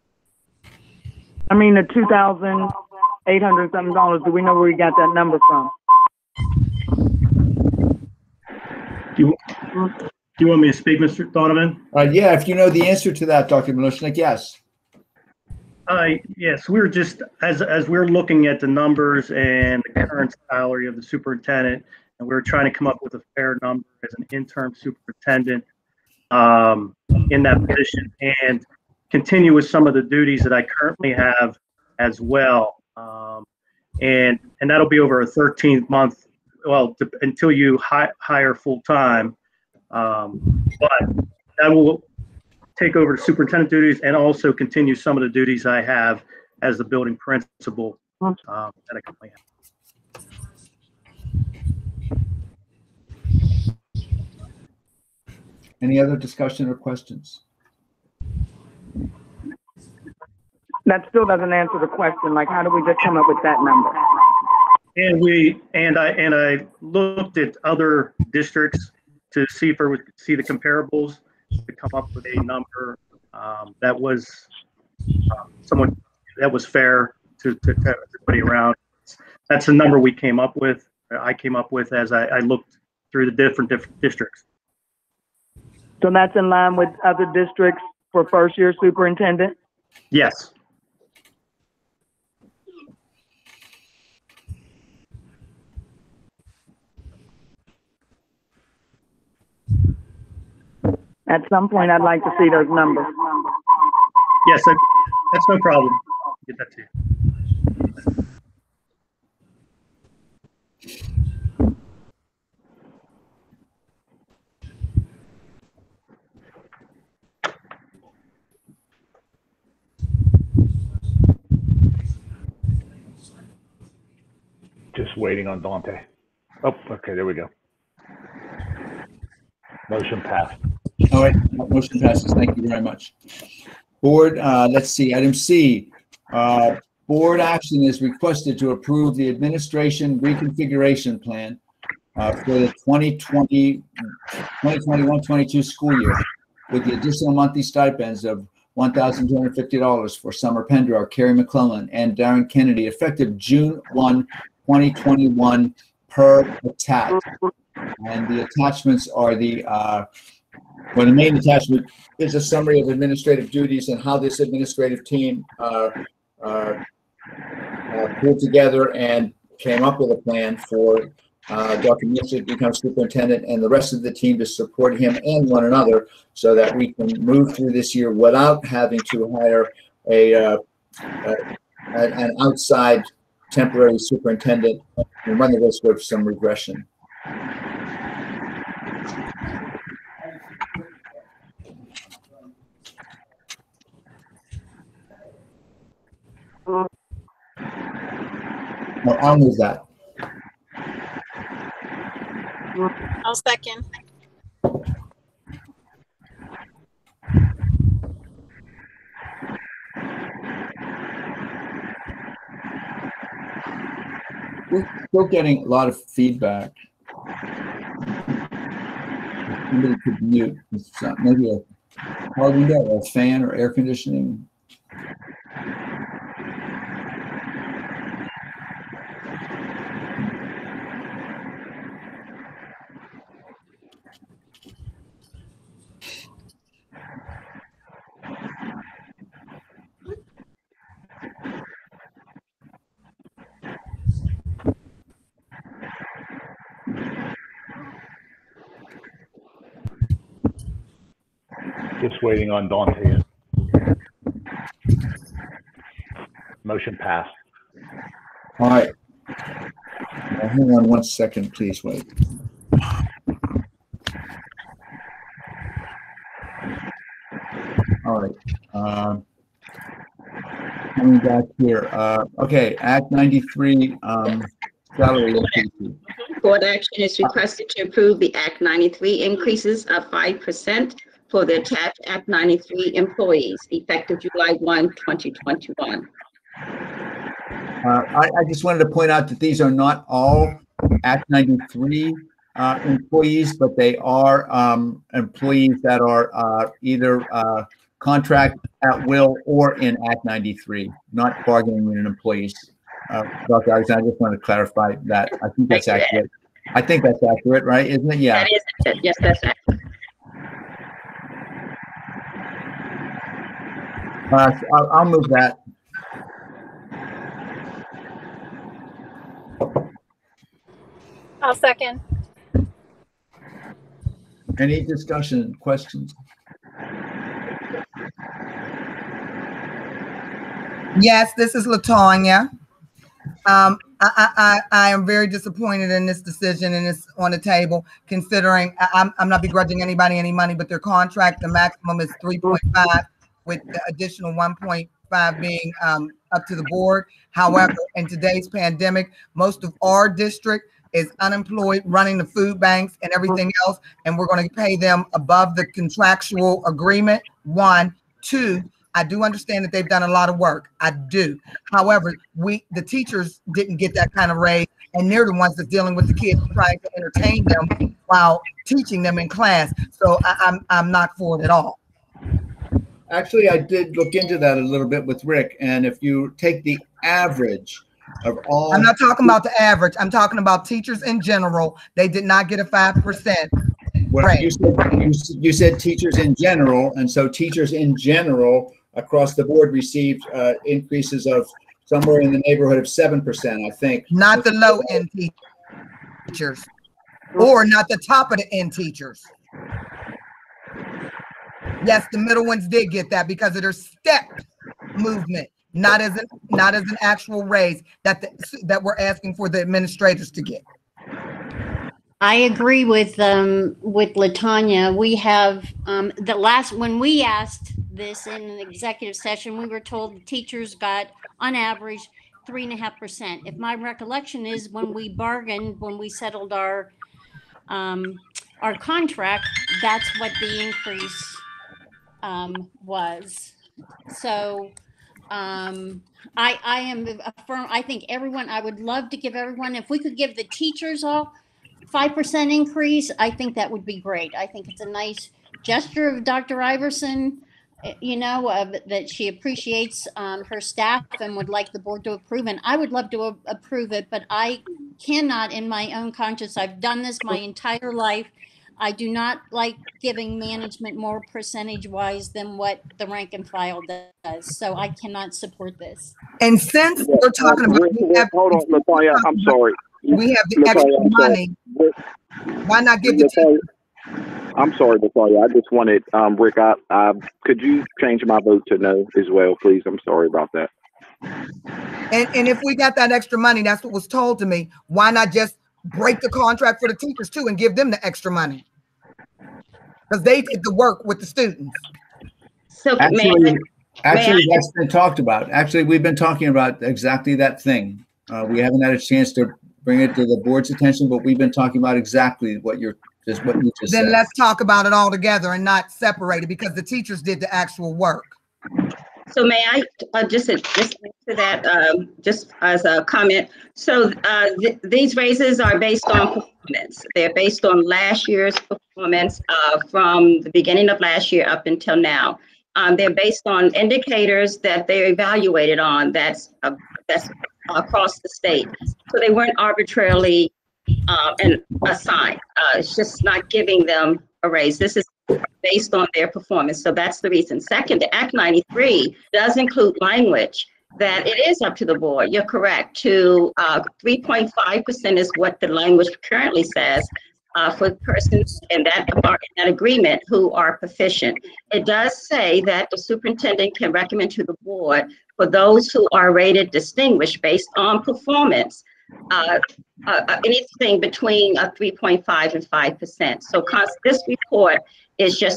I mean, the $2,800 something. Do we know where we got that number from? Do you want me to speak, Mr. Donovan? Yeah, if you know the answer to that, Dr. Malushnik, yes. Yes, we're just, as we're looking at the numbers and the current salary of the superintendent, and we're trying to come up with a fair number as an interim superintendent in that position, and continue with some of the duties that I currently have as well. And that'll be over a 13th month, well, until you hire full-time. But that will take over superintendent duties and also continue some of the duties I have as the building principal that I currently have. Any other discussion or questions? That still doesn't answer the question. Like, how do we just come up with that number? And I looked at other districts to see if we could see the comparables, to come up with a number that was somewhat that was fair to everybody around. That's the number we came up with. I came up with as I looked through the different districts. So that's in line with other districts for first-year superintendent? Yes. At some point, I'd like to see those numbers. Yes, that's no problem. I'll get that to you. Just waiting on Dante. Oh, okay, there we go. Motion passed. All right, motion passes. Thank you very much. Board, let's see, item C. board action is requested to approve the administration reconfiguration plan for the 2021-22 school year with the additional monthly stipends of $1,250 for Summer Pendrell, Carrie McClellan, and Darren Kennedy, effective June 1, 2021 per attach. And the attachments are the main attachment is a summary of administrative duties and how this administrative team pulled together and came up with a plan for Dr. Mitchell to become superintendent and the rest of the team to support him and one another so that we can move through this year without having to hire an outside temporary superintendent and run the risk of some regression. Well, I'll move that. I'll second. We're still getting a lot of feedback. Somebody could mute. Maybe a car window or a fan or air conditioning. Just waiting on Dante. Motion passed. All right. Now, hang on 1 second, please. Wait. All right. Coming back here. Okay. Act 93 salary increases. Board action is requested to approve the Act 93 increases of 5% for the attached Act 93 employees effective July 1, 2021. I just wanted to point out that these are not all Act 93 employees, but they are employees that are either contract at will or in Act 93, not bargaining unit employees. Dr. Alexander, I just want to clarify that. I think that's accurate. I think that's accurate, right? Isn't it? Yeah. That is, yes, that's accurate. I'll move that. I'll second. Any discussion, questions? Yes, this is LaTanya. I am very disappointed in this decision and it's on the table, considering I'm not begrudging anybody any money, but their contract, the maximum is 3.5 with the additional 1.5 being up to the board. However, in today's pandemic, most of our district is unemployed, running the food banks and everything else, and we're going to pay them above the contractual agreement. 1, 2, I do understand that they've done a lot of work. I do. However, the teachers didn't get that kind of raise, and they're the ones that's dealing with the kids, trying to entertain them while teaching them in class. So I'm not for it at all. Actually, I did look into that a little bit with Rick, and if you take the average of all, I'm not talking about the average. I'm talking about teachers in general. They did not get a 5%. Well, you said teachers in general, and so teachers in general across the board received increases of somewhere in the neighborhood of 7%, I think. Not the low end teachers, or not the top of the end teachers. Yes, the middle ones did get that because of their step movement, not as an actual raise that we're asking for the administrators to get. I agree with LaTanya. We have when we asked this in an executive session, we were told the teachers got on average 3.5%. If my recollection is, when we bargained, when we settled our contract, that's what the increase was. So I am a firm, I think everyone, I would love to give everyone, if we could give the teachers all 5% increase, I think that would be great. I think it's a nice gesture of Dr. Iverson, you know, that she appreciates her staff and would like the board to approve. And I would love to approve it, but I cannot in my own conscience. I've done this my entire life. I do not like giving management more percentage wise than what the rank and file does. So I cannot support this. And since we're talking about, hold on, Latoya, I'm sorry. We have the extra money. Why not give the teachers? I'm sorry, Latoya. I just wanted, Rick, I could you change my vote to no as well, please? I'm sorry about that. And if we got that extra money, that's what was told to me. Why not just break the contract for the teachers too and give them the extra money? Because they did the work with the students. So actually, that's been talked about. Actually, we've been talking about exactly that thing. We haven't had a chance to bring it to the board's attention, but we've been talking about exactly what you just then said. Let's talk about it all together and not separate it, because the teachers did the actual work. So may I just answer that just as a comment? So these raises are based on performance. They're based on last year's performance from the beginning of last year up until now. They're based on indicators that they're evaluated on. That's across the state. So they weren't arbitrarily assigned. It's just not giving them a raise. This is based on their performance. So that's the reason. Second, the Act 93 does include language that it is up to the board. You're correct. To 3.5% is what the language currently says for persons in that agreement who are proficient. It does say that the superintendent can recommend to the board for those who are rated distinguished based on performance, anything between 3.5 and 5%. So this report is just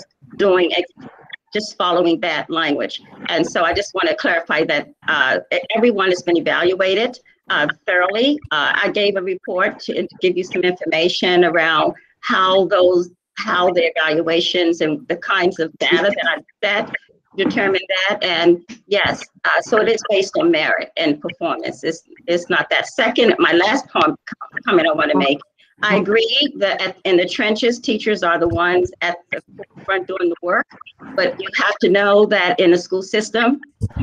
following that language. And so I just want to clarify that everyone has been evaluated thoroughly. I gave a report to give you some information around how the evaluations and the kinds of data that determine that. And yes, so it is based on merit and performance. It's not that. Second, my last comment I want to make, I agree that in the trenches, teachers are the ones at the forefront doing the work, but you have to know that in a school system,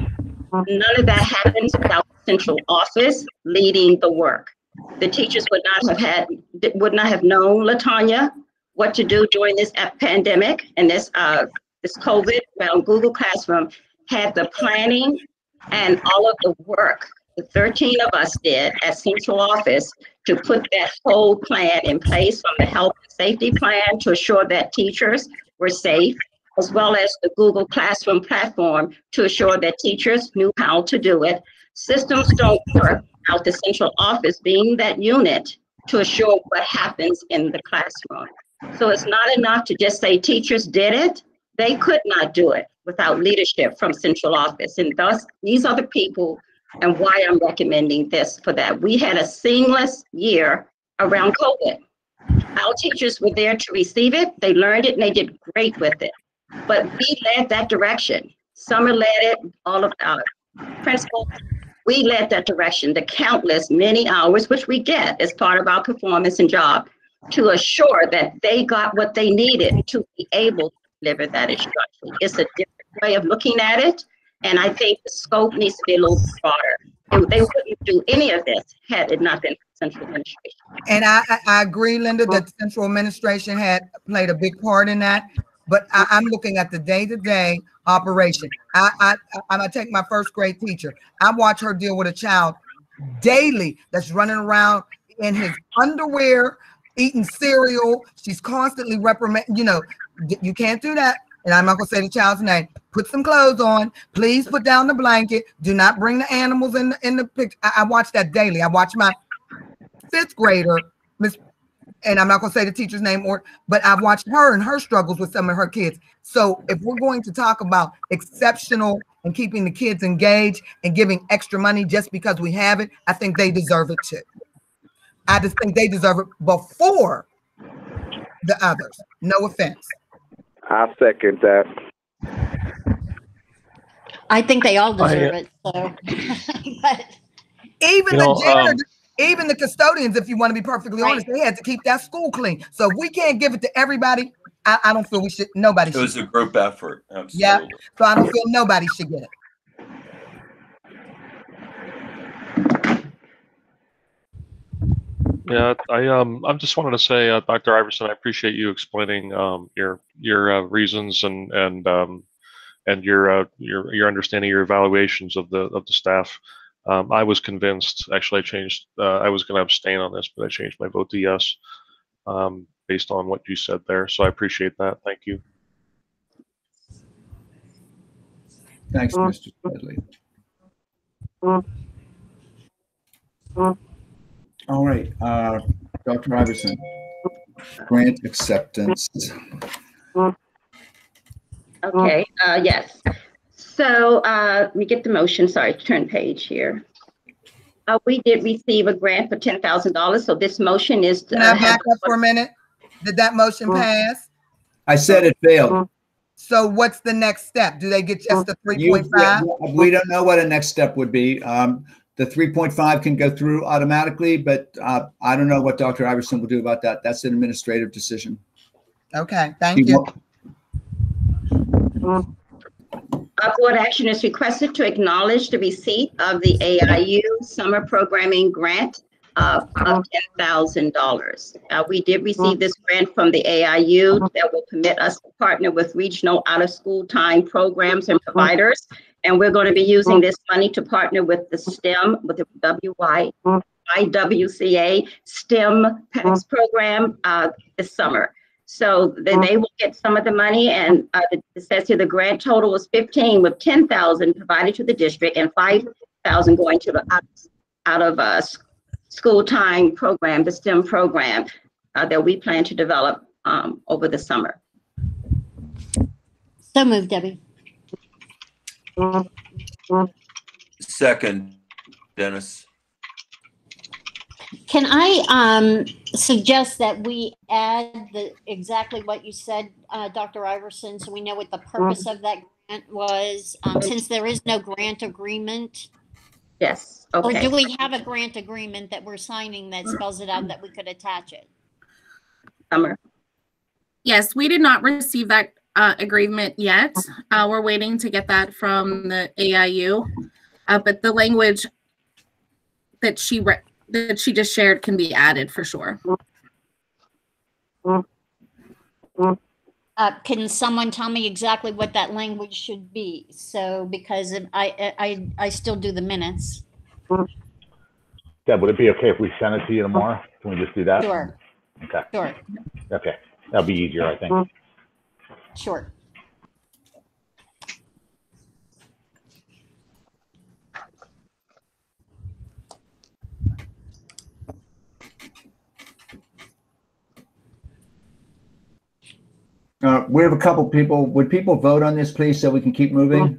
none of that happens without the central office leading the work. The teachers would not have known, Latonya, what to do during this pandemic and this COVID around Google Classroom, had the planning and all of the work the 13 of us did at central office to put that whole plan in place, from the health and safety plan to assure that teachers were safe, as well as the Google Classroom platform to assure that teachers knew how to do it. Systems don't work without the central office being that unit to assure what happens in the classroom. So it's not enough to just say teachers did it. They could not do it without leadership from central office. And thus, these are the people and why I'm recommending this for that. We had a seamless year around COVID. Our teachers were there to receive it. They learned it and they did great with it. But we led that direction. Summer led it, all of our principals. We led that direction, the countless many hours, which we get as part of our performance and job, to assure that they got what they needed to be able to deliver that instruction. It's a different way of looking at it. And I think the scope needs to be a little broader. They wouldn't do any of this had it not been for central administration. And I agree, Linda, that central administration had played a big part in that. But I'm looking at the day-to-day operation. I'm gonna take my first grade teacher. I watch her deal with a child daily that's running around in his underwear, eating cereal. She's constantly reprimanding, you can't do that. And I'm not gonna say the child's name. Put some clothes on. Please put down the blanket. Do not bring the animals in the picture. I watch that daily. I watch my 5th grader, and I'm not gonna say the teacher's name, but I've watched her and her struggles with some of her kids. So if we're going to talk about exceptional and keeping the kids engaged and giving extra money just because we have it, I think they deserve it too. I just think they deserve it before the others. No offense. I second that. I think they all deserve it. So, but Even You know, the janitor, even the custodians, if you want to be perfectly honest, they had to keep that school clean. So if we can't give it to everybody, I don't feel we should. Nobody It should. was a group effort. Absolutely. Yeah. So I don't feel nobody should get it. Yeah, I'm just wanted to say, Dr. Iverson, I appreciate you explaining your reasons and your understanding, your evaluations of the staff. I was convinced. Actually, I changed. I was going to abstain on this, but I changed my vote to yes, based on what you said there. So I appreciate that. Thank you. Thanks, Mr. Smedley. All right, Dr. Iverson, grant acceptance. Okay, yes. So let me get the motion. Sorry, turn page here. We did receive a grant for $10,000. So this motion is to Can I back up for a minute? Did that motion pass? I said it failed. So what's the next step? Do they get just the 3.5? We don't know what a next step would be. The 3.5 can go through automatically, but I don't know what Dr. Iverson will do about that. That's an administrative decision. Okay, thank you. Board action is requested to acknowledge the receipt of the AIU summer programming grant of $10,000. We did receive this grant from the AIU that will permit us to partner with regional out-of-school time programs and providers. And we're going to be using this money to partner with the STEM, with the YWCA STEM PACS program this summer. So then they will get some of the money, and it says here the grant total was 15, with 10,000 provided to the district and 5,000 going to the out of school time program, the STEM program that we plan to develop over the summer. so moved, Debbie. Second, Dennis. Can I suggest that we add exactly what you said, Dr. Iverson, so we know what the purpose of that grant was, since there is no grant agreement? Yes. Okay. Or do we have a grant agreement that we're signing that spells it out that we could attach it? Summer. Yes, we did not receive that agreement yet. We're waiting to get that from the AIU, but the language that she just shared can be added for sure. Can someone tell me exactly what that language should be? So, because I still do the minutes. Deb, would it be okay if we send it to you tomorrow? Can we just do that? Sure. Okay. Sure. Okay. That'll be easier, I think. Sure. We have a couple people. Would people vote on this, please, so we can keep moving?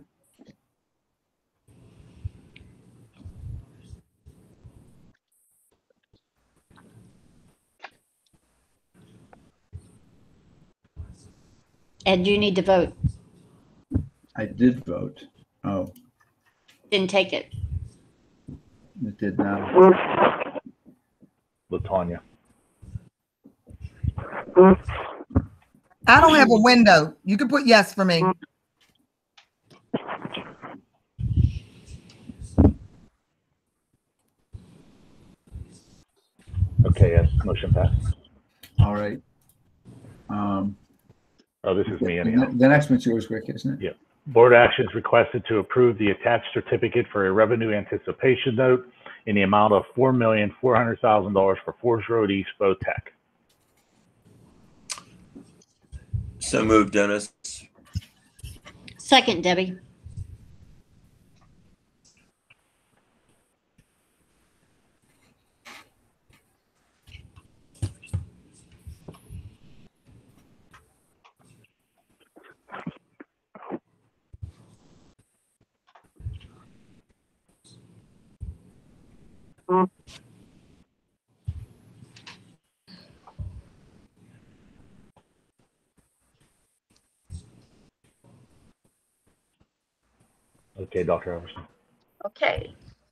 Ed, you need to vote. I did vote. Oh, Didn't take it. it did not. LaTanya. I don't have a window. You can put yes for me. Okay, yes, motion passed. All right. Oh, this is me anyhow. The next one's yours, Rick, isn't it? Yeah. Board actions requested to approve the attached certificate for a revenue anticipation note in the amount of $4,400,000 for Forest Road East VOTEC. So moved, Dennis. Second, Debbie. Okay, Dr. Everson. Okay.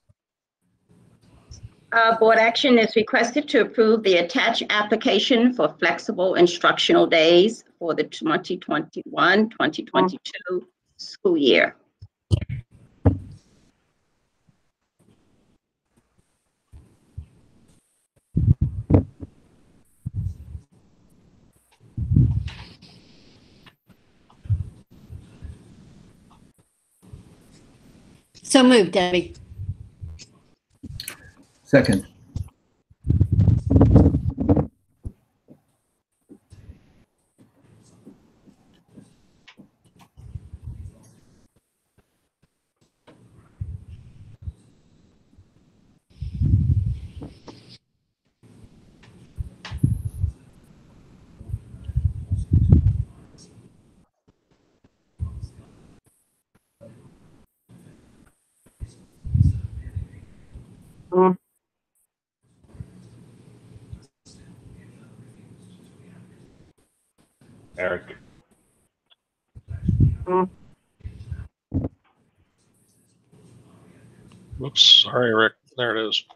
Board action is requested to approve the attached application for flexible instructional days for the 2021-2022 school year. So moved, Debbie. Second. Eric. Oops, sorry, Rick. There it is.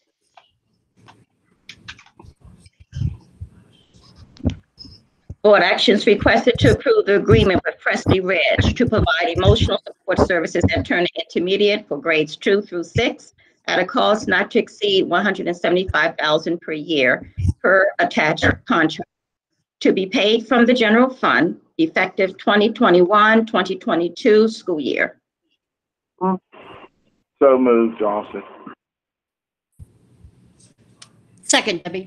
Board actions requested to approve the agreement with Presley Ridge to provide emotional support services at Turner Intermediate for grades 2 through 6 at a cost not to exceed $175,000 per year per attached contract, to be paid from the general fund effective 2021-2022 school year. So moved, Johnson. Second, Debbie.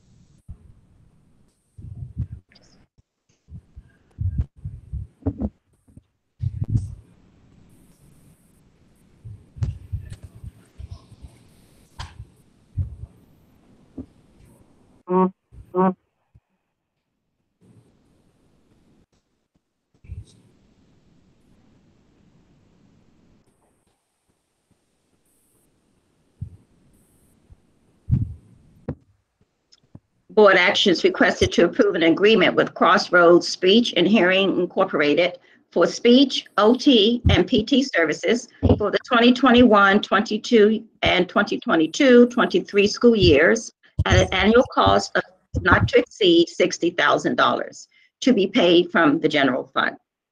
Board actions requested to approve an agreement with Crossroads Speech and Hearing Incorporated for speech, OT, and PT services for the 2021-22 and 2022-23 school years at an annual cost of not to exceed $60,000, to be paid from the general fund.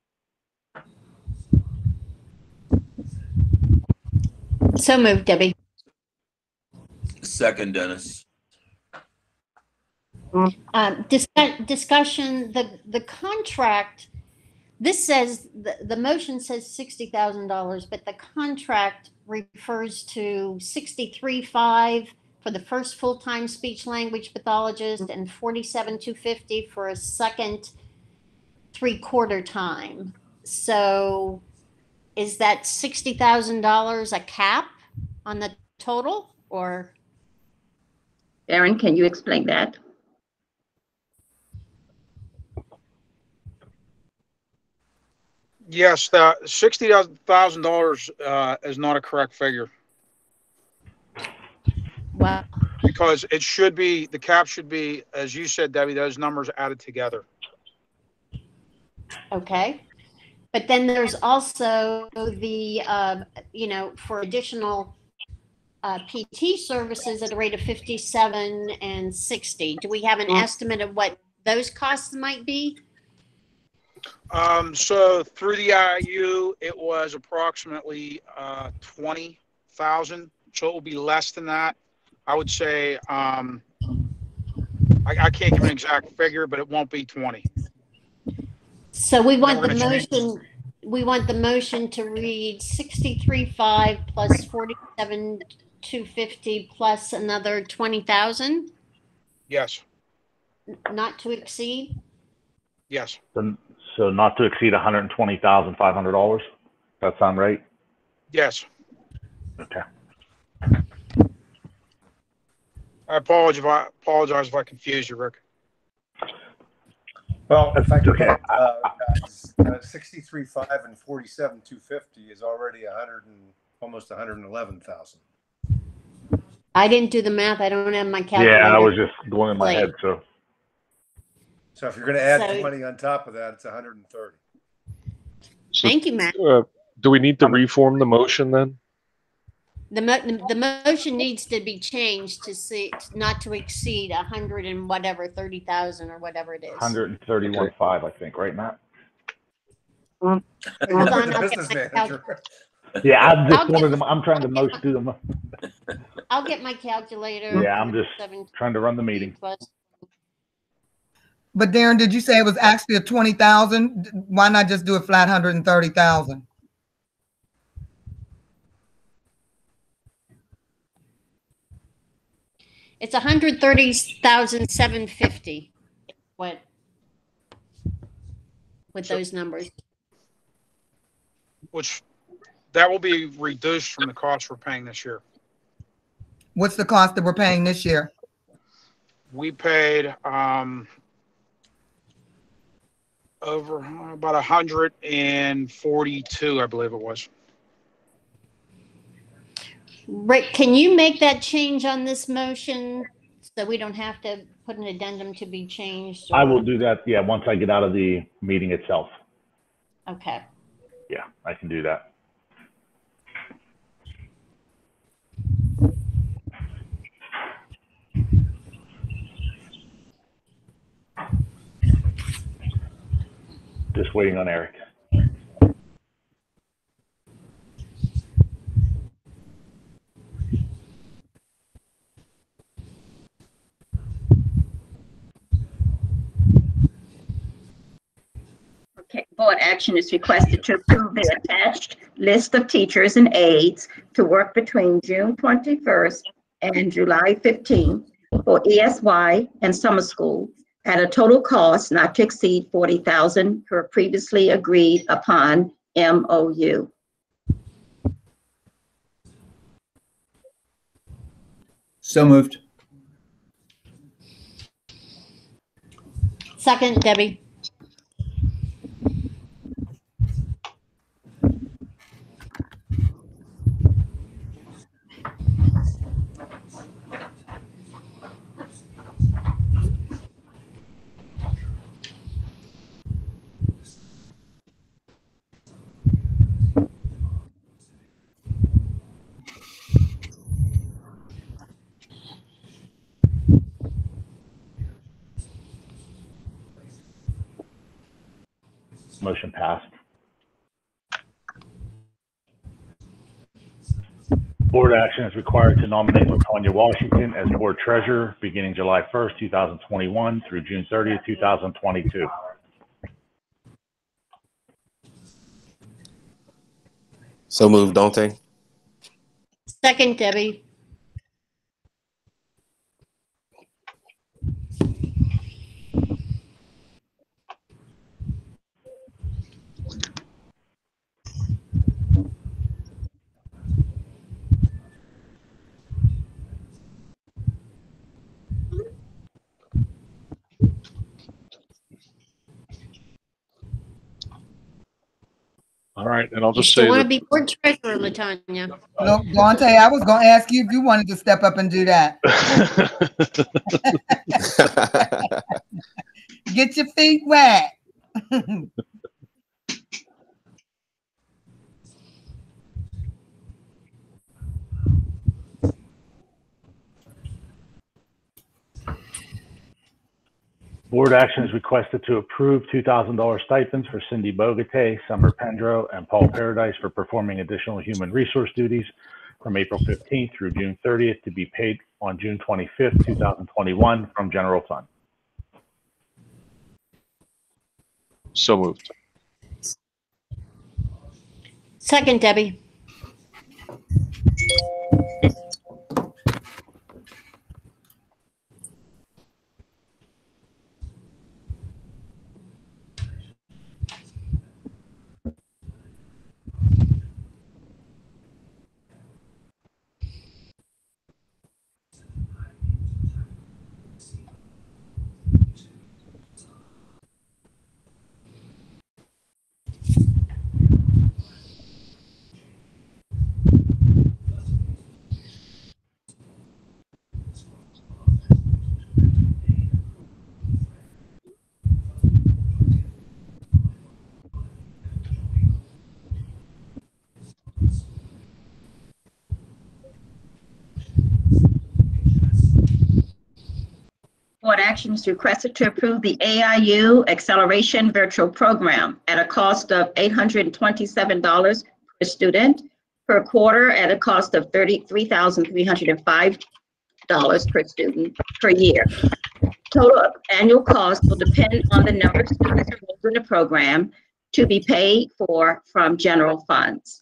So moved, Debbie. Second, Dennis. Discussion, the contract, this says, the motion says $60,000, but the contract refers to $63,500 for the first full-time speech language pathologist and $47,250 for a second three-quarter time. So is that $60,000 a cap on the total, or? Aaron, can you explain that? Yes, the $60,000 is not a correct figure. Wow. Because it should be, the cap should be, as you said, Debbie, those numbers added together. Okay. But then there's also the, for additional PT services at a rate of 57 and 60. Do we have an estimate of what those costs might be? So through the IU, it was approximately 20,000. So it will be less than that. I would say, I can't give an exact figure, but it won't be 20. So we want the motion. We want the motion to read 63,500 plus 47,250 plus another 20,000. Yes. Not to exceed. Yes. So not to exceed $120,500. That sound right? Yes. Okay. I apologize if I confused you, Rick. Well, if I could, 63,500 and 47,250 is already almost 111,000. I didn't do the math. I don't have my calculator. Yeah, I was just going in my head. So if you're going to add 20 on top of that, it's 130. So, thank you, Matt. Do we need to reform the motion then? The motion needs to be changed to see, not to exceed 100 and whatever, 30,000 or whatever it is. 131.5, I think, right, Matt? Hold on, I'll get Business my manager. Yeah, I'm trying to do them. I'll get my calculator. Yeah, I'm just trying to run the meeting. But Darren, did you say it was actually a 20,000? Why not just do a flat 130,000? It's 130,750. What? With those numbers. Which that will be reduced from the cost we're paying this year. What's the cost that we're paying this year? We paid over about 142, I believe it was. Rick, can you make that change on this motion so we don't have to put an addendum to be changed? I will do that, yeah, once I get out of the meeting itself. Okay. Yeah, I can do that. Just waiting on Eric. Okay, board action is requested to approve the attached list of teachers and aides to work between June 21st and July 15th for ESY and summer school at a total cost not to exceed $40,000 per previously agreed upon MOU. So moved. Second, Debbie. Motion passed. Board action is required to nominate LaTonya Washington as board treasurer beginning July 1st, 2021 through June 30th, 2022. So moved, Dante. Second, Debbie. All right, and I'll You just still say want to that be board treasurer, LaTonya? Look, Dante, I was going to ask you if you wanted to step up and do that. Get your feet wet. Board action is requested to approve $2,000 stipends for Cindy Bogate, Summer Pendro, and Paul Paradise for performing additional human resource duties from April 15th through June 30th to be paid on June 25th, 2021 from general fund. so moved. Second, Debbie. action is requested to approve the AIU Acceleration Virtual Program at a cost of $827 per student per quarter at a cost of $33,305 per student per year. Total annual cost will depend on the number of students enrolled in the program to be paid for from general funds.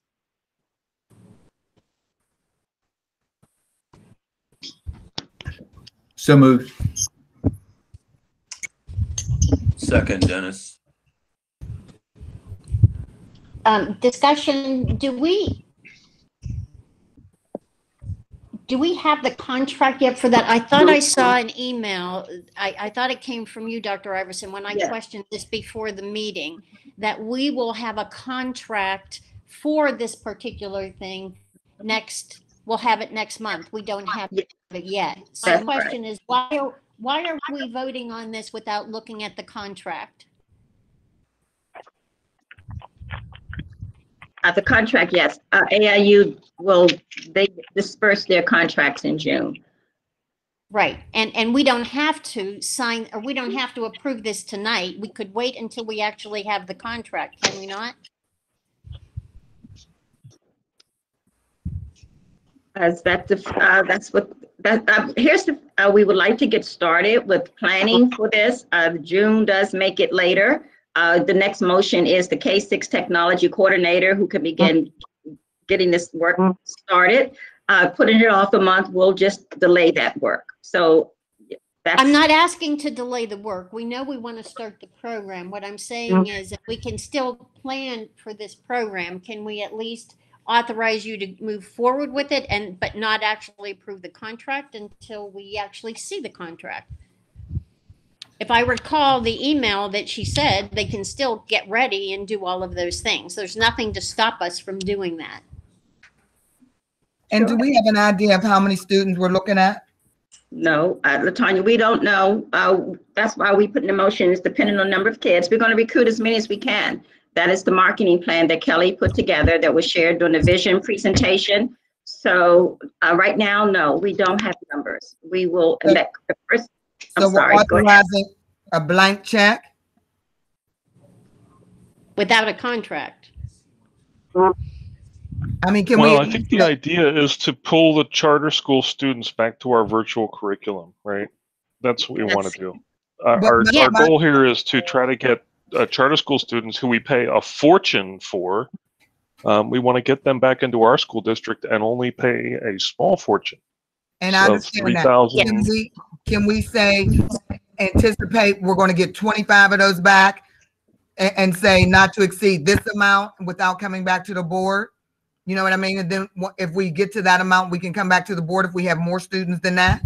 So moved. Second, Dennis. Discussion, do we have the contract yet for that? I thought I saw an email. I thought it came from you, Dr. Iverson, when I questioned this before the meeting, that we will have a contract for this particular thing we'll have it next month. We don't have it yet. So the question is, why are we voting on this without looking at the contract? The contract, yes. AIU they disperse their contracts in June. Right. And we don't have to sign, or we don't have to approve this tonight. We could wait until we actually have the contract, can we not? We would like to get started with planning for this. June does make it later. The next motion is the K-6 technology coordinator who can begin getting this work started. Putting it off a month will just delay that work. So I'm not asking to delay the work. We know we want to start the program. What I'm saying is if we can still plan for this program, can we at least authorize you to move forward with it but not actually approve the contract until we actually see the contract? If I recall the email that she said, they can still get ready and do all of those things. There's nothing to stop us from doing that. And do we have an idea of how many students we're looking at? No, LaTanya, we don't know. That's why we put in the motion, is depending on the number of kids. We're going to recruit as many as we can. That is the marketing plan that Kelly put together that was shared during the vision presentation. So right now, no, we don't have numbers. We will elect the first. So we're authorizing a blank check? Without a contract. I mean, I think the idea is to pull the charter school students back to our virtual curriculum, right? That's what we want to do. Our goal here is to try to get charter school students who we pay a fortune for. We want to get them back into our school district and only pay a small fortune. And I understand that. Can we say, anticipate we're going to get 25 of those back and say not to exceed this amount without coming back to the board? You know what I mean? And then if we get to that amount, we can come back to the board if we have more students than that?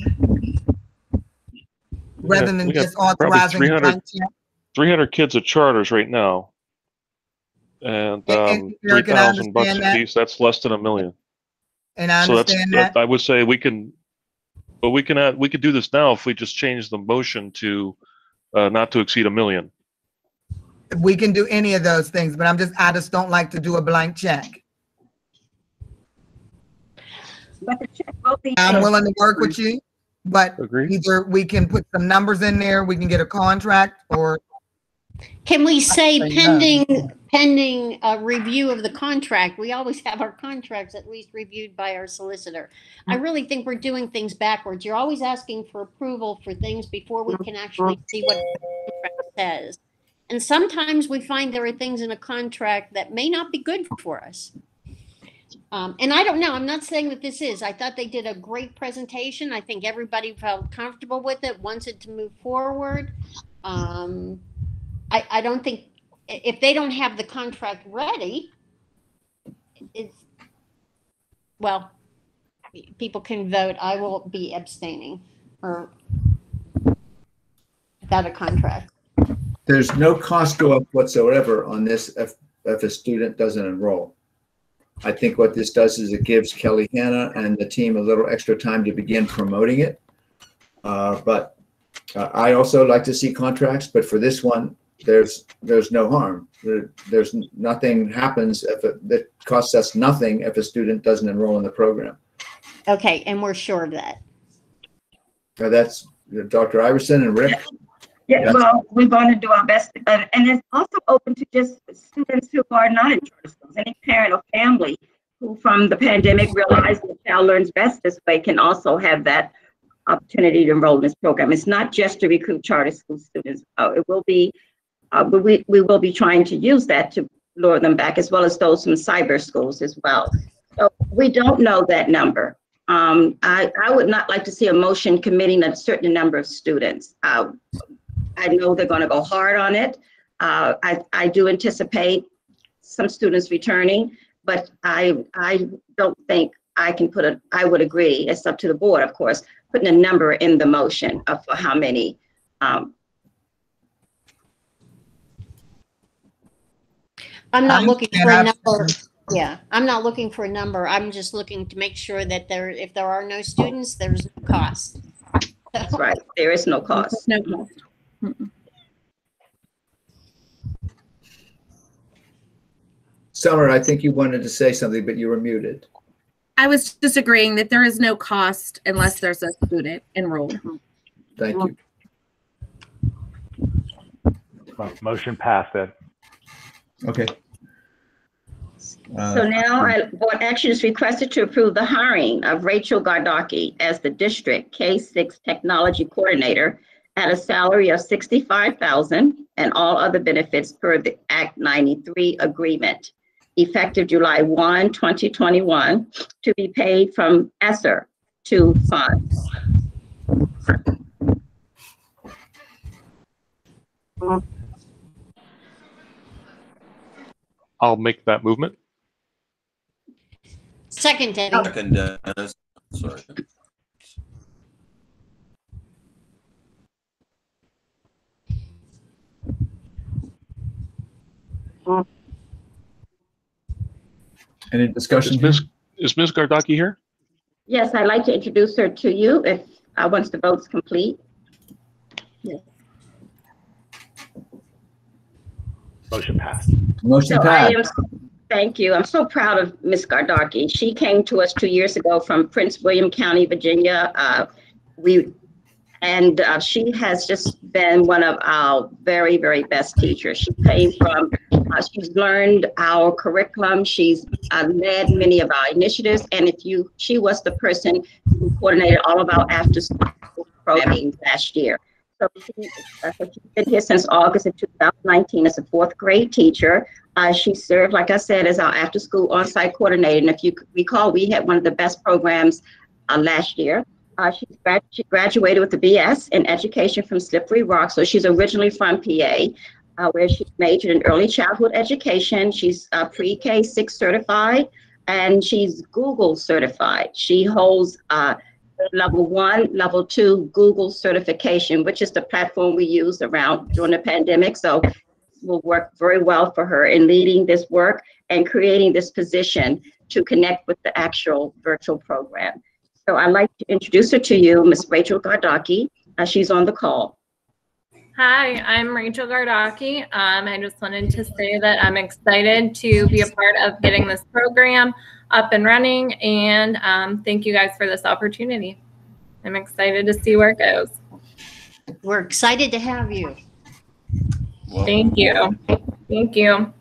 Rather than just authorizing 300 kids at charters right now. And 3,000 bucks a piece, that's less than $1 million. And I understand that. I would say we can do this now if we just change the motion to not to exceed $1 million. We can do any of those things, but I just don't like to do a blank check. I'm willing to work with you, but either we can put some numbers in there, we can get a contract, or can we say pending a review of the contract? We always have our contracts at least reviewed by our solicitor. I really think we're doing things backwards. You're always asking for approval for things before we can actually see what the contract says. And sometimes we find there are things in a contract that may not be good for us. And I don't know, I'm not saying that this is. I thought they did a great presentation. I think everybody felt comfortable with it, wants it to move forward. I don't think, if they don't have the contract ready, people can vote. I will be abstaining or without a contract. There's no cost go up whatsoever on this if a student doesn't enroll. I think what this does is it gives Kelly Hanna and the team a little extra time to begin promoting it. But I also like to see contracts, but for this one, there's no harm. There's nothing happens that costs us nothing if a student doesn't enroll in the program. Okay, and we're sure of that. Dr. Iverson and Rick? Yeah, Yes. well, we're going to do our best, and it's also open to just students who are not in charter schools. Any parent or family who, from the pandemic, realized the child learns best this way can also have that opportunity to enroll in this program. It's not just to recruit charter school students. It will be, we will be trying to use that to lure them back, as well as those from cyber schools as well. So we don't know that number. I would not like to see a motion committing a certain number of students. I know they're going to go hard on it. I do anticipate some students returning, but I don't think I can I would agree, it's up to the board, of course, putting a number in the motion of how many. I'm not looking for a number. Yeah, I'm not looking for a number. I'm just looking to make sure that if there are no students, there's no cost. That's right. There is no cost. No cost. Summer, I think you wanted to say something, but you were muted. I was just agreeing that there is no cost unless there's a student enrolled. Thank you. Motion passed, Ed. Okay. So now, board action is requested to approve the hiring of Rachel Gardocki as the district K-6 technology coordinator at a salary of $65,000 and all other benefits per the Act 93 agreement, effective July 1, 2021, to be paid from ESSER to funds. I'll make that movement. Second, Debbie. Second, Dennis. Sorry. Any discussion? Is Ms. Gardocki here? Yes, I'd like to introduce her to you if once the vote's complete. Yes. Motion passed. Motion So passed. Thank you. I'm so proud of Ms. Gardocki. She came to us 2 years ago from Prince William County, Virginia. She has just been one of our very, very best teachers. She came from, she's learned our curriculum. She's led many of our initiatives. And she was the person who coordinated all of our after-school programming last year. So she's been here since August of 2019 as a fourth grade teacher. She served, like I said, as our after-school on-site coordinator. And if you recall, we had one of the best programs last year. She graduated with a BS in education from Slippery Rock. So she's originally from PA, where she majored in early childhood education. She's pre-K 6 certified, and she's Google certified. She holds level 1, level 2 Google certification, which is the platform we used during the pandemic. So it will work very well for her in leading this work and creating this position to connect with the actual virtual program. So I'd like to introduce her to you, Ms. Rachel Gardocki. She's on the call. Hi, I'm Rachel Gardocki. I just wanted to say that I'm excited to be a part of getting this program up and running, and thank you guys for this opportunity. I'm excited to see where it goes. We're excited to have you. Thank you. Thank you.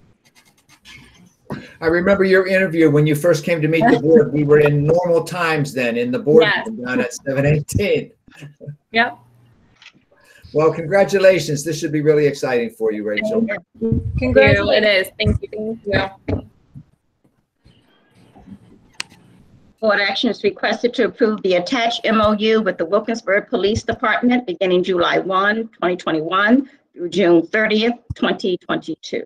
I remember your interview when you first came to meet the board. We were in normal times then in the board Yes. room down at 718. Yep. Well, congratulations. This should be really exciting for you, Rachel. Congratulations. It is. Thank you. Thank you. Board action is requested to approve the attached MOU with the Wilkinsburg Police Department beginning July 1, 2021 through June 30th, 2022.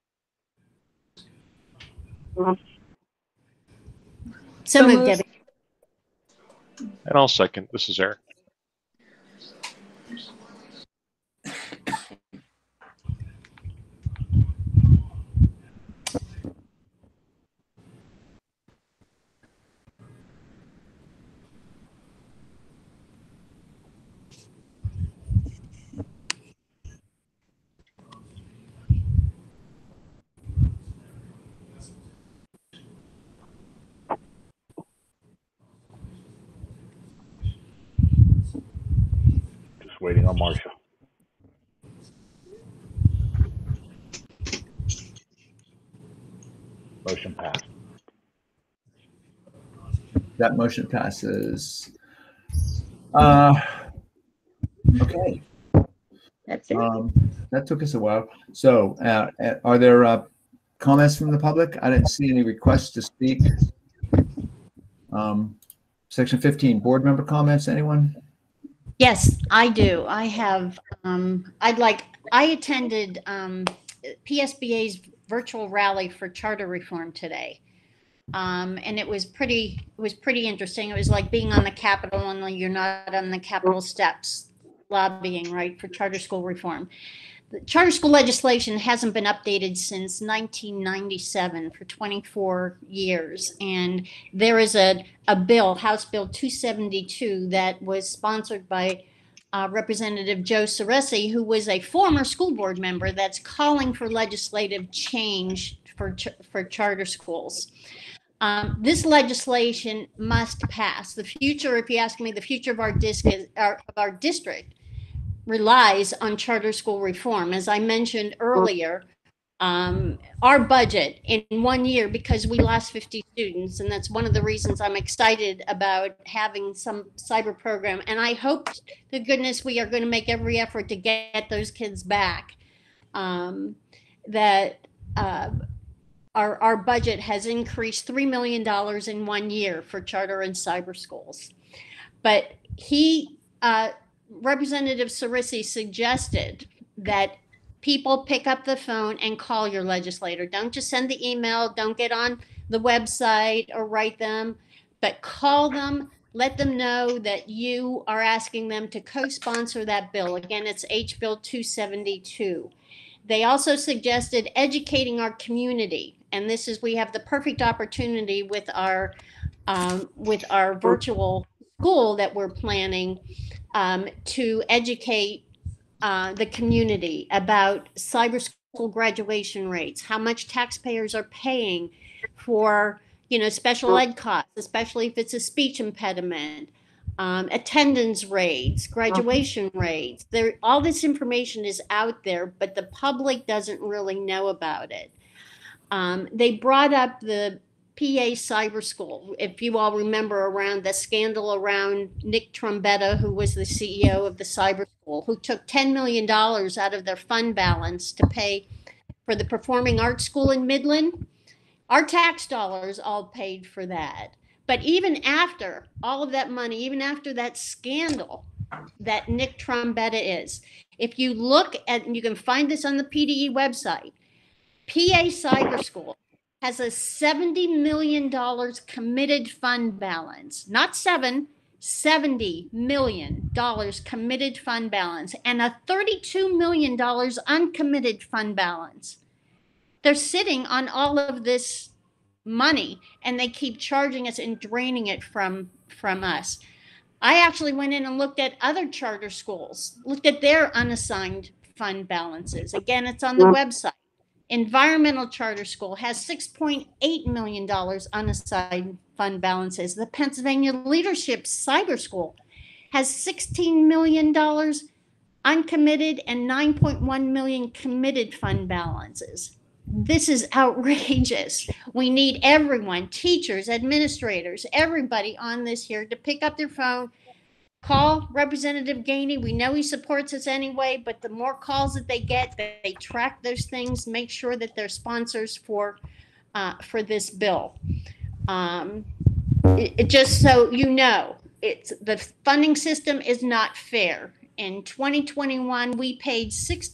So moved, Debbie. And I'll second. This is Eric. waiting on Marcia. Motion passed. That motion passes. Okay. That's it. That took us a while. So are there comments from the public? I didn't see any requests to speak. Section 15, board member comments, anyone? Yes, I do. I have, I attended PSBA's virtual rally for charter reform today. And it was pretty interesting. It was like being on the Capitol, only you're not on the Capitol steps lobbying, right, for charter school reform. The charter school legislation hasn't been updated since 1997 for 24 years. And there is a bill, House Bill 272, that was sponsored by Representative Joe Ciresi, who was a former school board member, that's calling for legislative change for charter schools. This legislation must pass. The future, if you ask me, the future of our district relies on charter school reform. As I mentioned earlier, our budget in 1 year, because we lost 50 students, and that's one of the reasons I'm excited about having some cyber program. And I hope to goodness we are going to make every effort to get those kids back. Our budget has increased $3 million in 1 year for charter and cyber schools. But Representative Ciresi suggested that people pick up the phone and call your legislator. Don't just send the email, don't get on the website or write them, but call them, let them know that you are asking them to co-sponsor that bill. Again, it's H Bill 272. They also suggested educating our community. And this is, we have the perfect opportunity with our virtual school that we're planning to educate the community about cyber school graduation rates, how much taxpayers are paying for, special ed costs, especially if it's a speech impediment, attendance rates, graduation rates. All this information is out there, but the public doesn't really know about it. They brought up the PA Cyber School, if you all remember, around the scandal around Nick Trombetta, who was the CEO of the cyber school, who took $10 million out of their fund balance to pay for the Performing Arts School in Midland. Our tax dollars all paid for that. But even after all of that money, even after that scandal that Nick Trombetta is, if you look at, and you can find this on the PDE website, PA Cyber School has a $70 million committed fund balance, not $70 million committed fund balance, and a $32 million uncommitted fund balance. They're sitting on all of this money, and they keep charging us and draining it from us. I actually went in and looked at other charter schools, looked at their unassigned fund balances. Again, it's on the website. Environmental Charter School has $6.8 million unassigned fund balances. The Pennsylvania Leadership Cyber School has $16 million uncommitted and $9.1 million committed fund balances. This is outrageous. We need everyone, teachers, administrators, everybody on this here to pick up their phone, call Representative Gainey. We know he supports us anyway, but the more calls that they get, they track those things, make sure that they're sponsors for this bill. Just so you know, the funding system is not fair. In 2021, we paid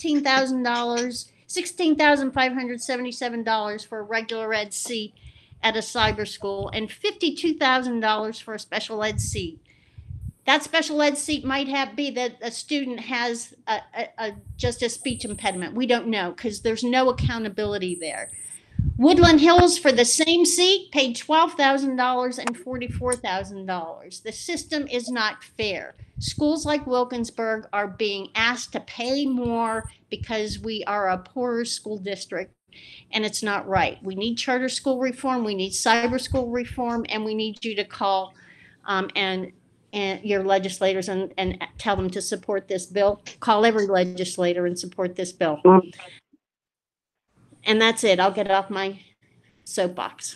$16,577 for a regular ed seat at a cyber school and $52,000 for a special ed seat. That special ed seat might be that a student has just a speech impediment. We don't know because there's no accountability there. Woodland Hills for the same seat paid $12,000 and $44,000. The system is not fair. Schools like Wilkinsburg are being asked to pay more because we are a poorer school district, and it's not right. We need charter school reform, we need cyber school reform, and we need you to call and and your legislators and tell them to support this bill. Call every legislator and support this bill. And that's it. I'll get off my soapbox.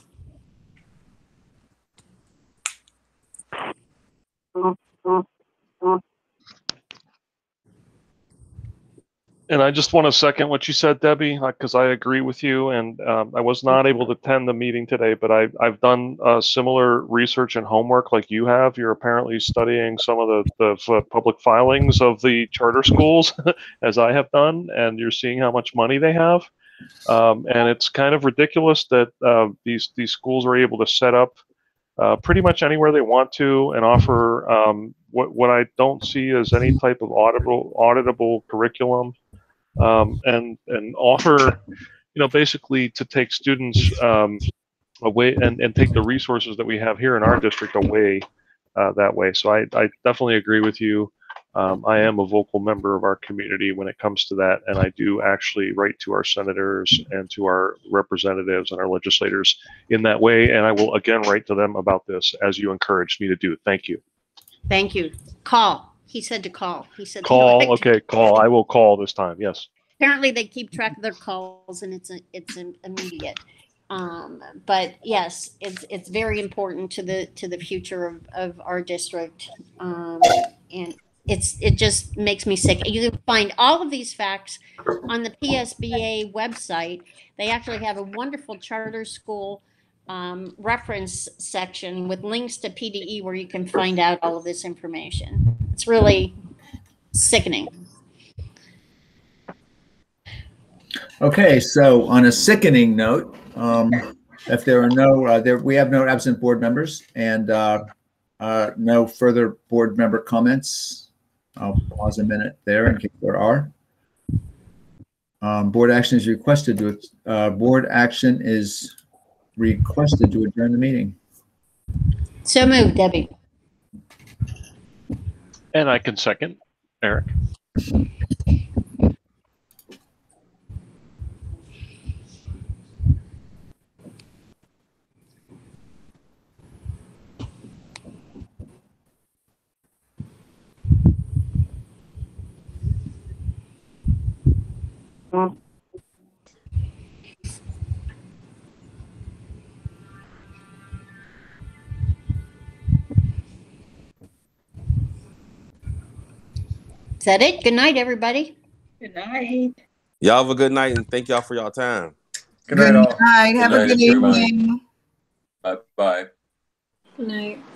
And I just want to second what you said, Debbie, because I agree with you. And I was not able to attend the meeting today, but I've done similar research and homework like you have. You're apparently studying some of the public filings of the charter schools, as I have done, and you're seeing how much money they have. And it's kind of ridiculous that these schools are able to set up pretty much anywhere they want to and offer what I don't see as any type of auditable curriculum. And offer, basically to take students away and take the resources that we have here in our district away that way. So I definitely agree with you. I am a vocal member of our community when it comes to that, and I do actually write to our senators and to our representatives and our legislators in that way. And I will again write to them about this as you encouraged me to do. Thank you. Thank you. Call. He said to call. He said call. Okay, call. I will call this time. Yes. Apparently, they keep track of their calls, and it's immediate. But yes, it's very important to the future of our district, and it just makes me sick. You can find all of these facts on the PSBA website. They actually have a wonderful charter school reference section with links to PDE where you can find out all of this information. It's really sickening. Okay, so on a sickening note, if there are we have no absent board members and no further board member comments. I'll pause a minute there in case there are. Board action is requested to adjourn the meeting. So moved, Debbie. And I can second, Eric. Is that it? Good night, everybody. Good night. Y'all have a good night, and thank y'all for y'all time. Good night, all. Good night. Have a good evening. Bye. Good night.